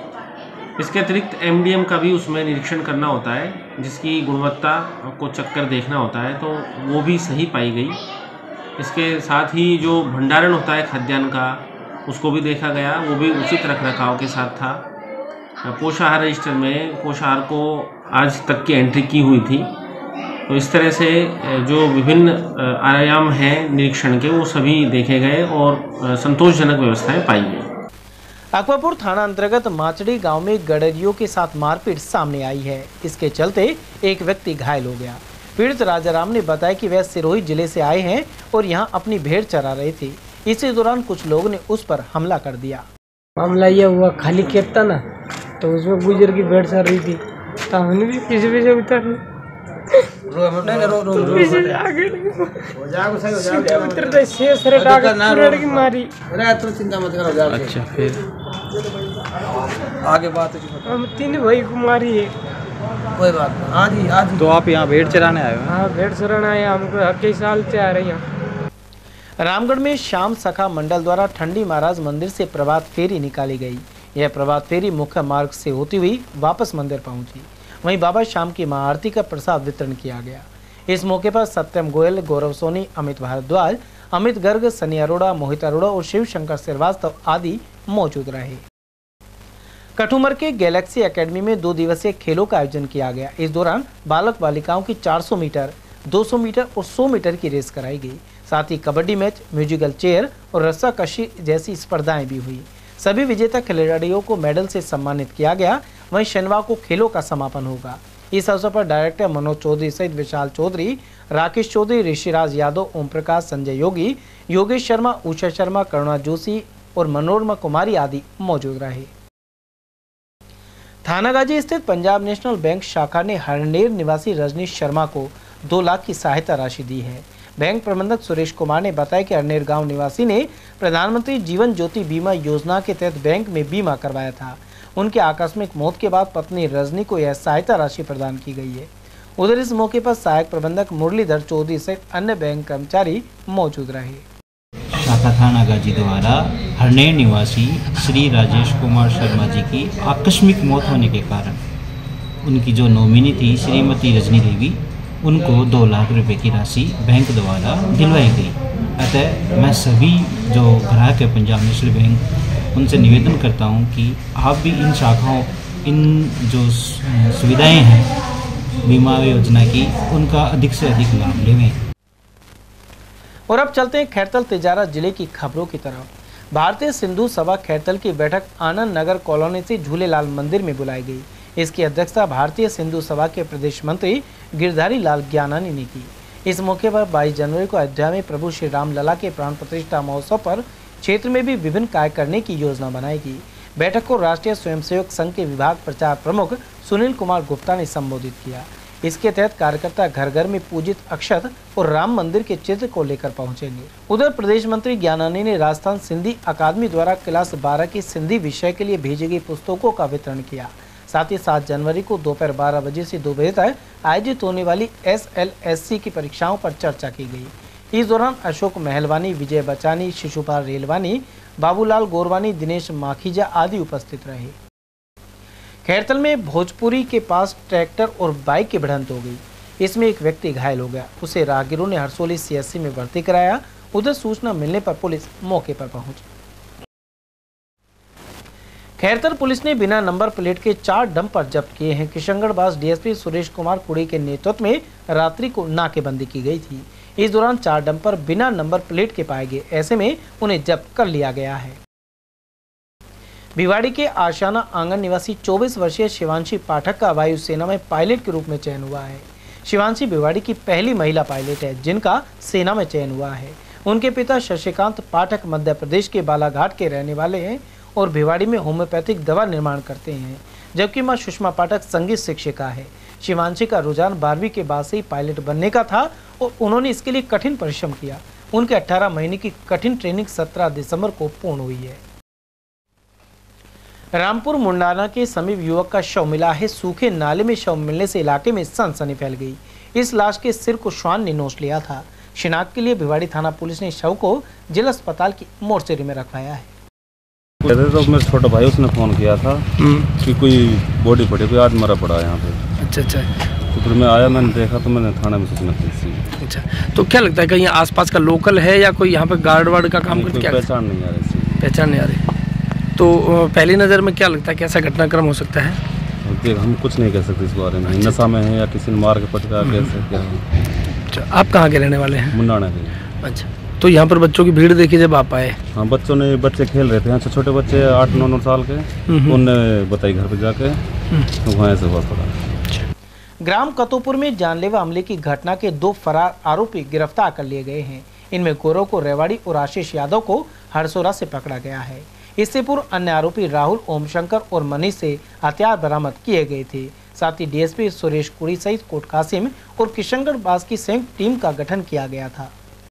इसके अतिरिक्त एम डी एम का भी उसमें निरीक्षण करना होता है, जिसकी गुणवत्ता को चक्कर देखना होता है, तो वो भी सही पाई गई। इसके साथ ही जो भंडारण होता है खाद्यान्न का, उसको भी देखा गया, वो भी उचित रख रखाव के साथ था। पोषाहार रजिस्टर में पोषाहार को आज तक की एंट्री की हुई थी। तो इस तरह से जो विभिन्न आयाम हैं निरीक्षण के, वो सभी देखे गए और संतोषजनक व्यवस्थाएं पाई गई। अकबरपुर थाना अंतर्गत माचड़ी गांव में गडरियों के साथ मारपीट सामने आई है। इसके चलते एक व्यक्ति घायल हो गया। पीड़ित राजाराम ने बताया कि वह सिरोही जिले से आए हैं और यहां अपनी भेड़ चरा रहे थे। इसी दौरान कुछ लोगों ने उस पर हमला कर दिया। मामला यह हुआ, खाली खेत था ना, तो उसमें गुजर की भेड़ चर रही थी, तो हमने भी पीछे पीछे उतर मारी। अच्छा, फिर आगे बात हम तीन भाई को मारी है। कोई बात नहीं। हाँ जी, हाँ जी। तो आप यहाँ भेड़ चराने आए हो? हाँ, भेड़ चराने आए, हमको कई साल से आ रही हैं। रामगढ़ में श्याम सखा मंडल द्वारा ठंडी महाराज मंदिर से प्रभात फेरी निकाली गई। यह प्रभात फेरी मुख्य मार्ग से होती हुई वापस मंदिर पहुंची। वहीं बाबा श्याम की महाआरती का प्रसाद वितरण किया गया। इस मौके पर सत्यम गोयल, गौरव सोनी, अमित भारद्वाज, अमित गर्ग, सनी अरोड़ा, मोहित अरोड़ा और शिव शंकर श्रीवास्तव आदि मौजूद रहे। कठुमर के गैलेक्सी एकेडमी में दो दिवसीय खेलों का आयोजन किया गया। इस दौरान बालक बालिकाओं की चार सौ मीटर, दो सौ मीटर और सौ मीटर की रेस कराई गई। साथ ही कबड्डी मैच, म्यूजिकल चेयर और रस्साकशी जैसी स्पर्धाएं भी हुई। सभी विजेता खिलाड़ियों को मेडल से सम्मानित किया गया। वहीं शनिवार को खेलों का समापन होगा। इस अवसर पर डायरेक्टर मनोज चौधरी सहित विशाल चौधरी, राकेश चौधरी, ऋषिराज यादव, ओम प्रकाश, संजय योगी, योगेश शर्मा, उषा शर्मा, करुणा जोशी और मनोरमा कुमारी आदि मौजूद रहे। थानागाजी स्थित पंजाब नेशनल बैंक शाखा ने हरनेर निवासी रजनीश शर्मा को दो लाख की सहायता राशि दी है। बैंक प्रबंधक सुरेश कुमार ने बताया कि हरनेर गांव निवासी ने प्रधानमंत्री जीवन ज्योति बीमा योजना के तहत बैंक में बीमा करवाया था। उनके आकस्मिक मौत के बाद पत्नी रजनी को यह सहायता राशि प्रदान की गई है। उधर इस मौके पर सहायक प्रबंधक मुरलीधर चौधरी सहित अन्य बैंक कर्मचारी मौजूद रहे। शाखा थानागाजी द्वारा हरनेर निवासी श्री राजेश कुमार शर्मा जी की आकस्मिक मौत होने के कारण उनकी जो नॉमिनी थी श्रीमती रजनी देवी, उनको दो लाख रुपए की राशि बैंक द्वारा दिलवाई गई। अतः मैं सभी जो ग्राहक है पंजाब नेशनल बैंक, उनसे निवेदन करता हूं कि आप भी इन शाखाओं, इन जो सुविधाएं हैं बीमा योजना की, उनका अधिक से अधिक लाभ लें। और अब चलते हैं खैरतल तिजारा जिले की खबरों की तरफ। भारतीय सिंधु सभा खैरतल की बैठक आनंद नगर कॉलोनी से झूलेलाल मंदिर में बुलाई गई। इसकी अध्यक्षता भारतीय सिंधु सभा के प्रदेश मंत्री गिरधारी लाल ज्ञानानी ने की। इस मौके पर बाईस जनवरी को अयोध्या में प्रभु श्री राम लला के प्राण प्रतिष्ठा महोत्सव पर क्षेत्र में भी विभिन्न कार्य करने की योजना बनाएगी। बैठक को राष्ट्रीय स्वयंसेवक संघ के विभाग प्रचार प्रमुख सुनील कुमार गुप्ता ने संबोधित किया। इसके तहत कार्यकर्ता घर घर में पूजित अक्षत और राम मंदिर के चित्र को लेकर पहुंचेंगे। उधर प्रदेश मंत्री ज्ञानानी ने राजस्थान सिंधी अकादमी द्वारा क्लास बारह की सिंधी विषय के लिए भेजी गई पुस्तकों का वितरण किया। साथ ही सात जनवरी को दोपहर बारह बजे से दो बजे तक आयोजित होने वाली एस एल एस सी की परीक्षाओं पर चर्चा की गई। इस दौरान अशोक महलवानी, विजय बचानी, शिशुपाल रेलवानी, बाबूलाल गोरवानी, दिनेश माखीजा आदि उपस्थित रहे। खैरतल में भोजपुरी के पास ट्रैक्टर और बाइक की भिड़ंत हो गई। इसमें एक व्यक्ति घायल हो गया। उसे राहगीरों ने हरसोली सी एस सी में भर्ती कराया। उधर सूचना मिलने पर पुलिस मौके पर पहुंची। खैरतल पुलिस ने बिना नंबर प्लेट के चार डंपर जब्त किए हैं। Kishangarh D S P Suresh Kumar Kudi के नेतृत्व में रात्रि को नाकेबंदी की गई थी। इस दौरान चार डंपर बिना नंबर प्लेट के पाए गए। ऐसे में उन्हें जब्त कर लिया गया है। भिवाड़ी के आशाना आंगन निवासी चौबीस वर्षीय शिवांशी पाठक का वायुसेना में पायलट के रूप में चयन हुआ है। शिवांशी भिवाड़ी की पहली महिला पायलट है जिनका सेना में चयन हुआ है। उनके पिता शशिकांत पाठक मध्य प्रदेश के बालाघाट के रहने वाले हैं और भिवाड़ी में होम्योपैथिक दवा निर्माण करते हैं, जबकि मां सुषमा पाठक संगीत शिक्षिका है। शिवांशी का रुझान बारहवीं के बाद से ही पायलट बनने का था और उन्होंने इसके लिए कठिन परिश्रम किया। उनके अठारह महीने की कठिन ट्रेनिंग सत्रह दिसंबर को पूर्ण हुई है। रामपुर मुंडाना के समीप युवक का शव मिला है। सूखे नाले में शव मिलने से इलाके में सनसनी फैल गई। इस लाश के सिर को श्वान ने नोच लिया था। शिनाख्त के लिए भिवाड़ी थाना पुलिस ने शव को जिला अस्पताल की मोर्चरी में रखवाया है। तो मेरे छोटा भाई उसने फोन किया था कि कोई बॉडी पड़ी, कोई आदमी मरा पड़ा है यहाँ पे। अच्छा अच्छा। तो फिर मैं आया, मैंने देखा तो मैंने थाने में सूचना दी। अच्छा, तो क्या लगता है कहीं आसपास का लोकल है या कोई यहाँ पे गार्ड वार्ड का काम करते? पहचान नहीं आ रही। पहचान नहीं आ रही। तो पहली नज़र में क्या लगता है कैसा घटनाक्रम हो सकता है? देख, हम कुछ नहीं कह सकते इस बारे में। नशा में है या किसी ने मार के पटका कैसे क्या है। अच्छा, आप कहाँ के रहने वाले हैं? मुंडाना के। अच्छा, तो यहाँ पर बच्चों की भीड़ देखी जब आप आए? हाँ, बच्चों ने बच्चे खेल रहे थे यहाँ, छोटे छोटे बच्चे आठ नौ नौ साल के। उनने बताई घर पे जाके, तो वहाँ से हुआ पड़ा। ग्राम कतोपुर में जानलेवा हमले की घटना के दो फरार आरोपी गिरफ्तार कर लिए गए हैं। इनमें गौरव को रेवाड़ी और आशीष यादव को हरसोरा से पकड़ा गया है। इससे पूर्व अन्य आरोपी राहुल, ओमशंकर और मनीष से हथियार बरामद किए गए थे। साथ ही D S P Suresh Kudi सहित कोट कासिम और किशनगढ़ बास की संयुक्त टीम का गठन किया गया था।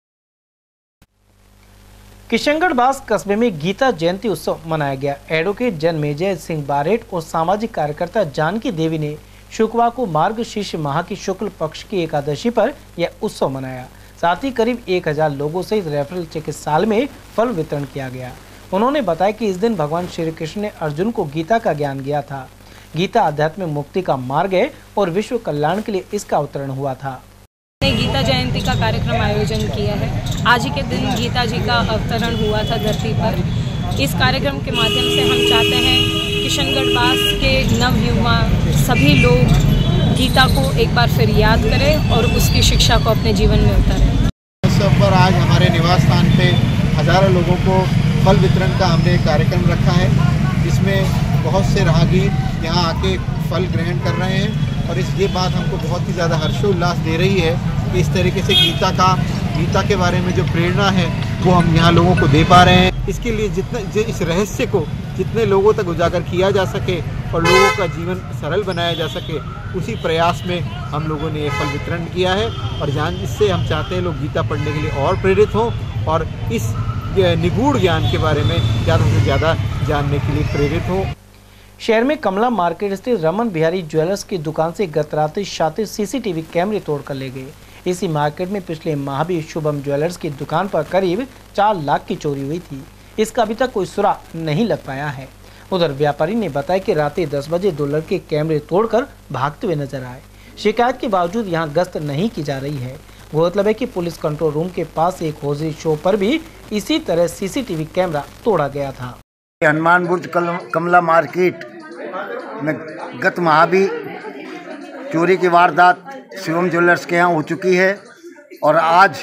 किशनगढ़ बास कस्बे में गीता जयंती उत्सव मनाया गया। एडवोकेट जन्मेजय सिंह बारेट और सामाजिक कार्यकर्ता जानकी देवी ने शुक्रवार को मार्गशीर्ष माह की शुक्ल पक्ष की एकादशी पर यह उत्सव मनाया। साथ ही करीब एक हजार लोगों सहित रेफरल चिकित्सालय में फल वितरण किया गया। उन्होंने बताया कि इस दिन भगवान श्री कृष्ण ने अर्जुन को गीता का ज्ञान दिया था। गीता आध्यात्मिक मुक्ति का मार्ग है और विश्व कल्याण के लिए इसका अवतरण हुआ था। गीता जयंती का कार्यक्रम आयोजन किया है। आज ही के दिन गीता जी का अवतरण हुआ था धरती पर। इस कार्यक्रम के माध्यम से हम चाहते हैं किशनगढ़ बास के नवयुवा सभी लोग गीता को एक बार फिर याद करें और उसकी शिक्षा को अपने जीवन में उतारें। इस पर आज हमारे निवास स्थान पे हजारों लोगों को फल वितरण का हमने कार्यक्रम रखा है, जिसमें बहुत से राहगीर यहाँ आके फल ग्रहण कर रहे हैं और इस ये बात हमको बहुत ही ज़्यादा हर्षोल्लास दे रही है कि इस तरीके से गीता का गीता के बारे में जो प्रेरणा है वो हम यहाँ लोगों को दे पा रहे हैं। इसके लिए जितना इस रहस्य को जितने लोगों तक उजागर किया जा सके और लोगों का जीवन सरल बनाया जा सके, उसी प्रयास में हम लोगों ने ये फल वितरण किया है। और जान इससे हम चाहते हैं लोग गीता पढ़ने के लिए और प्रेरित हों और इस निगूढ़ ज्ञान के बारे में ज़्यादा से ज़्यादा जानने के लिए प्रेरित हों। शहर में कमला मार्केट स्थित रमन बिहारी ज्वेलर्स की दुकान से गत रात्रि शातिर सीसीटीवी कैमरे तोड़कर ले गए। इसी मार्केट में पिछले माह भी शुभम ज्वेलर्स की दुकान पर करीब चार लाख की चोरी हुई थी। इसका अभी तक कोई सुराग नहीं लग पाया है। उधर व्यापारी ने बताया कि रात्रि दस बजे दो लड़के कैमरे तोड़कर भागते हुए नजर आए। शिकायत के बावजूद यहां गश्त नहीं की जा रही है। गौरतलब है कि पुलिस कंट्रोल रूम के पास एक होजरी शो पर भी इसी तरह सीसीटीवी कैमरा तोड़ा गया था। हनुमान बुर्ज कमला मार्केट में गत माह भी चोरी की वारदात शिवम ज्वेलर्स के यहाँ हो चुकी है और आज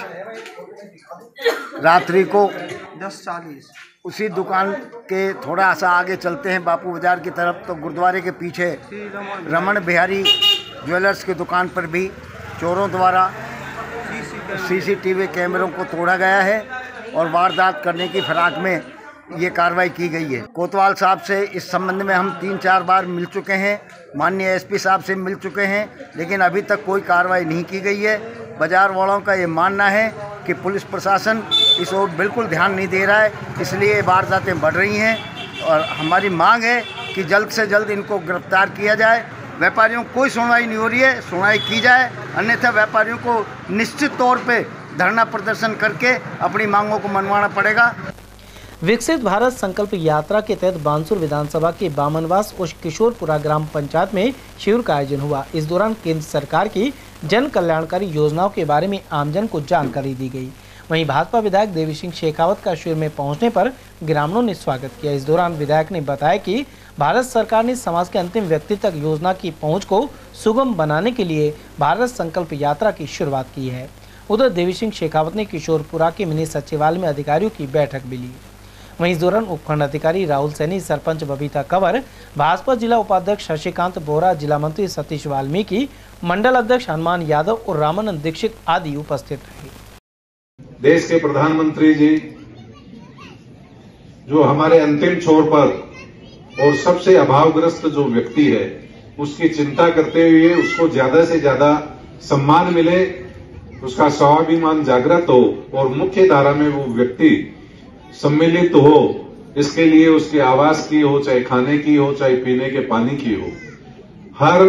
रात्रि को दस चालीस उसी दुकान के थोड़ा सा आगे चलते हैं बापू बाजार की तरफ, तो गुरुद्वारे के पीछे रमन बिहारी ज्वेलर्स की दुकान पर भी चोरों द्वारा सीसीटीवी कैमरों को तोड़ा गया है और वारदात करने की फिराक में ये कार्रवाई की गई है। कोतवाल साहब से इस संबंध में हम तीन चार बार मिल चुके हैं, माननीय एसपी साहब से मिल चुके हैं, लेकिन अभी तक कोई कार्रवाई नहीं की गई है। बाजार वालों का ये मानना है कि पुलिस प्रशासन इस ओर बिल्कुल ध्यान नहीं दे रहा है, इसलिए वारदातें बढ़ रही हैं और हमारी मांग है कि जल्द से जल्द इनको गिरफ्तार किया जाए। व्यापारियों को कोई सुनवाई नहीं हो रही है, सुनवाई की जाए, अन्यथा व्यापारियों को निश्चित तौर पे धरना प्रदर्शन करके अपनी मांगों को मनवाना पड़ेगा। विकसित भारत संकल्प यात्रा के तहत बानसूर विधानसभा के बामनवास और किशोरपुरा ग्राम पंचायत में शिविर का आयोजन हुआ। इस दौरान केंद्र सरकार की जन कल्याणकारी योजनाओं के बारे में आमजन को जानकारी दी गई। वहीं भाजपा विधायक देवी सिंह शेखावत का शिविर में पहुंचने पर ग्रामीणों ने स्वागत किया। इस दौरान विधायक ने बताया कि भारत सरकार ने समाज के अंतिम व्यक्ति तक योजना की पहुँच को सुगम बनाने के लिए भारत संकल्प यात्रा की शुरुआत की है। उधर देवी सिंह शेखावत ने किशोरपुरा के मिनी सचिवालय में अधिकारियों की बैठक भी ली। वहीं इस दौरान उपखंड अधिकारी राहुल सैनी, सरपंच बबीता कंवर, भाजपा जिला उपाध्यक्ष शशिकांत बोरा, जिला मंत्री सतीश वाल्मीकि, मंडल अध्यक्ष हनुमान यादव और रामानंद दीक्षित आदि उपस्थित रहे। देश के प्रधानमंत्री जी जो हमारे अंतिम छोर पर और सबसे अभावग्रस्त जो व्यक्ति है उसकी चिंता करते हुए उसको ज्यादा से ज्यादा सम्मान मिले, उसका स्वाभिमान जागृत हो और मुख्य धारा में वो व्यक्ति सम्मिलित हो, इसके लिए उसकी आवास की हो, चाहे खाने की हो, चाहे पीने के पानी की हो, हर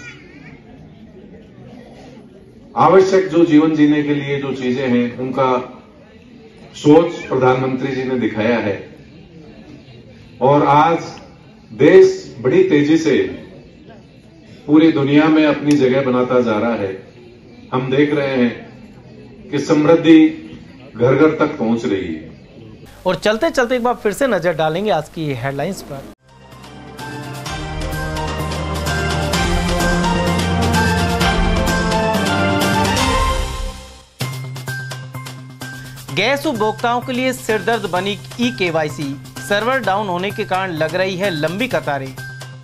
आवश्यक जो जीवन जीने के लिए जो चीजें हैं उनका सोच प्रधानमंत्री जी ने दिखाया है। और आज देश बड़ी तेजी से पूरी दुनिया में अपनी जगह बनाता जा रहा है। हम देख रहे हैं कि समृद्धि घर घर तक पहुंच रही है। और चलते चलते एक बार फिर से नजर डालेंगे आज की हेडलाइंस पर। गैस उपभोक्ताओं के लिए सिरदर्द बनी ई केवाईसी, सर्वर डाउन होने के कारण लग रही है लंबी कतारें।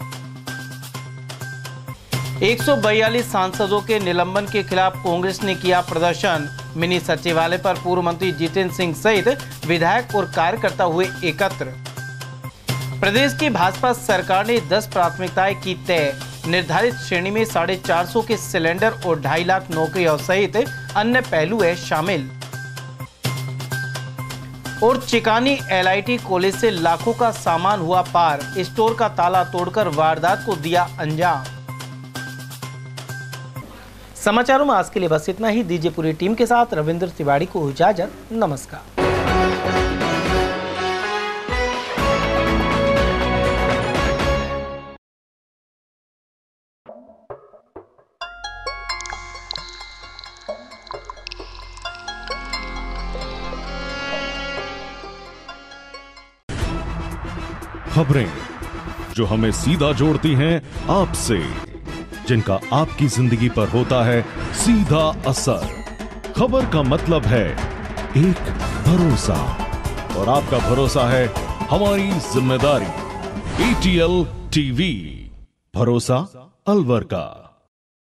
एक सौ बयालीस सांसदों के निलंबन के खिलाफ कांग्रेस ने किया प्रदर्शन। मिनी सचिवालय पर पूर्व मंत्री जितेंद्र सिंह सहित विधायक और कार्यकर्ता हुए एकत्र। प्रदेश की भाजपा सरकार ने दस प्राथमिकताएं की तय। निर्धारित श्रेणी में साढ़े चार सौ के सिलेंडर और ढाई लाख नौकरियों सहित अन्य पहलू है शामिल। और Chikani L I T college से लाखों का सामान हुआ पार, स्टोर का ताला तोड़कर वारदात को दिया अंजाम। समाचारों में आज के लिए बस इतना ही। दीजिए पूरी टीम के साथ रविंद्र तिवारी को इजाजत। नमस्कार। खबरें जो हमें सीधा जोड़ती हैं आपसे, जिनका आपकी जिंदगी पर होता है सीधा असर। खबर का मतलब है एक भरोसा, और आपका भरोसा है हमारी जिम्मेदारी। ए टी एल टीवी, भरोसा अलवर का।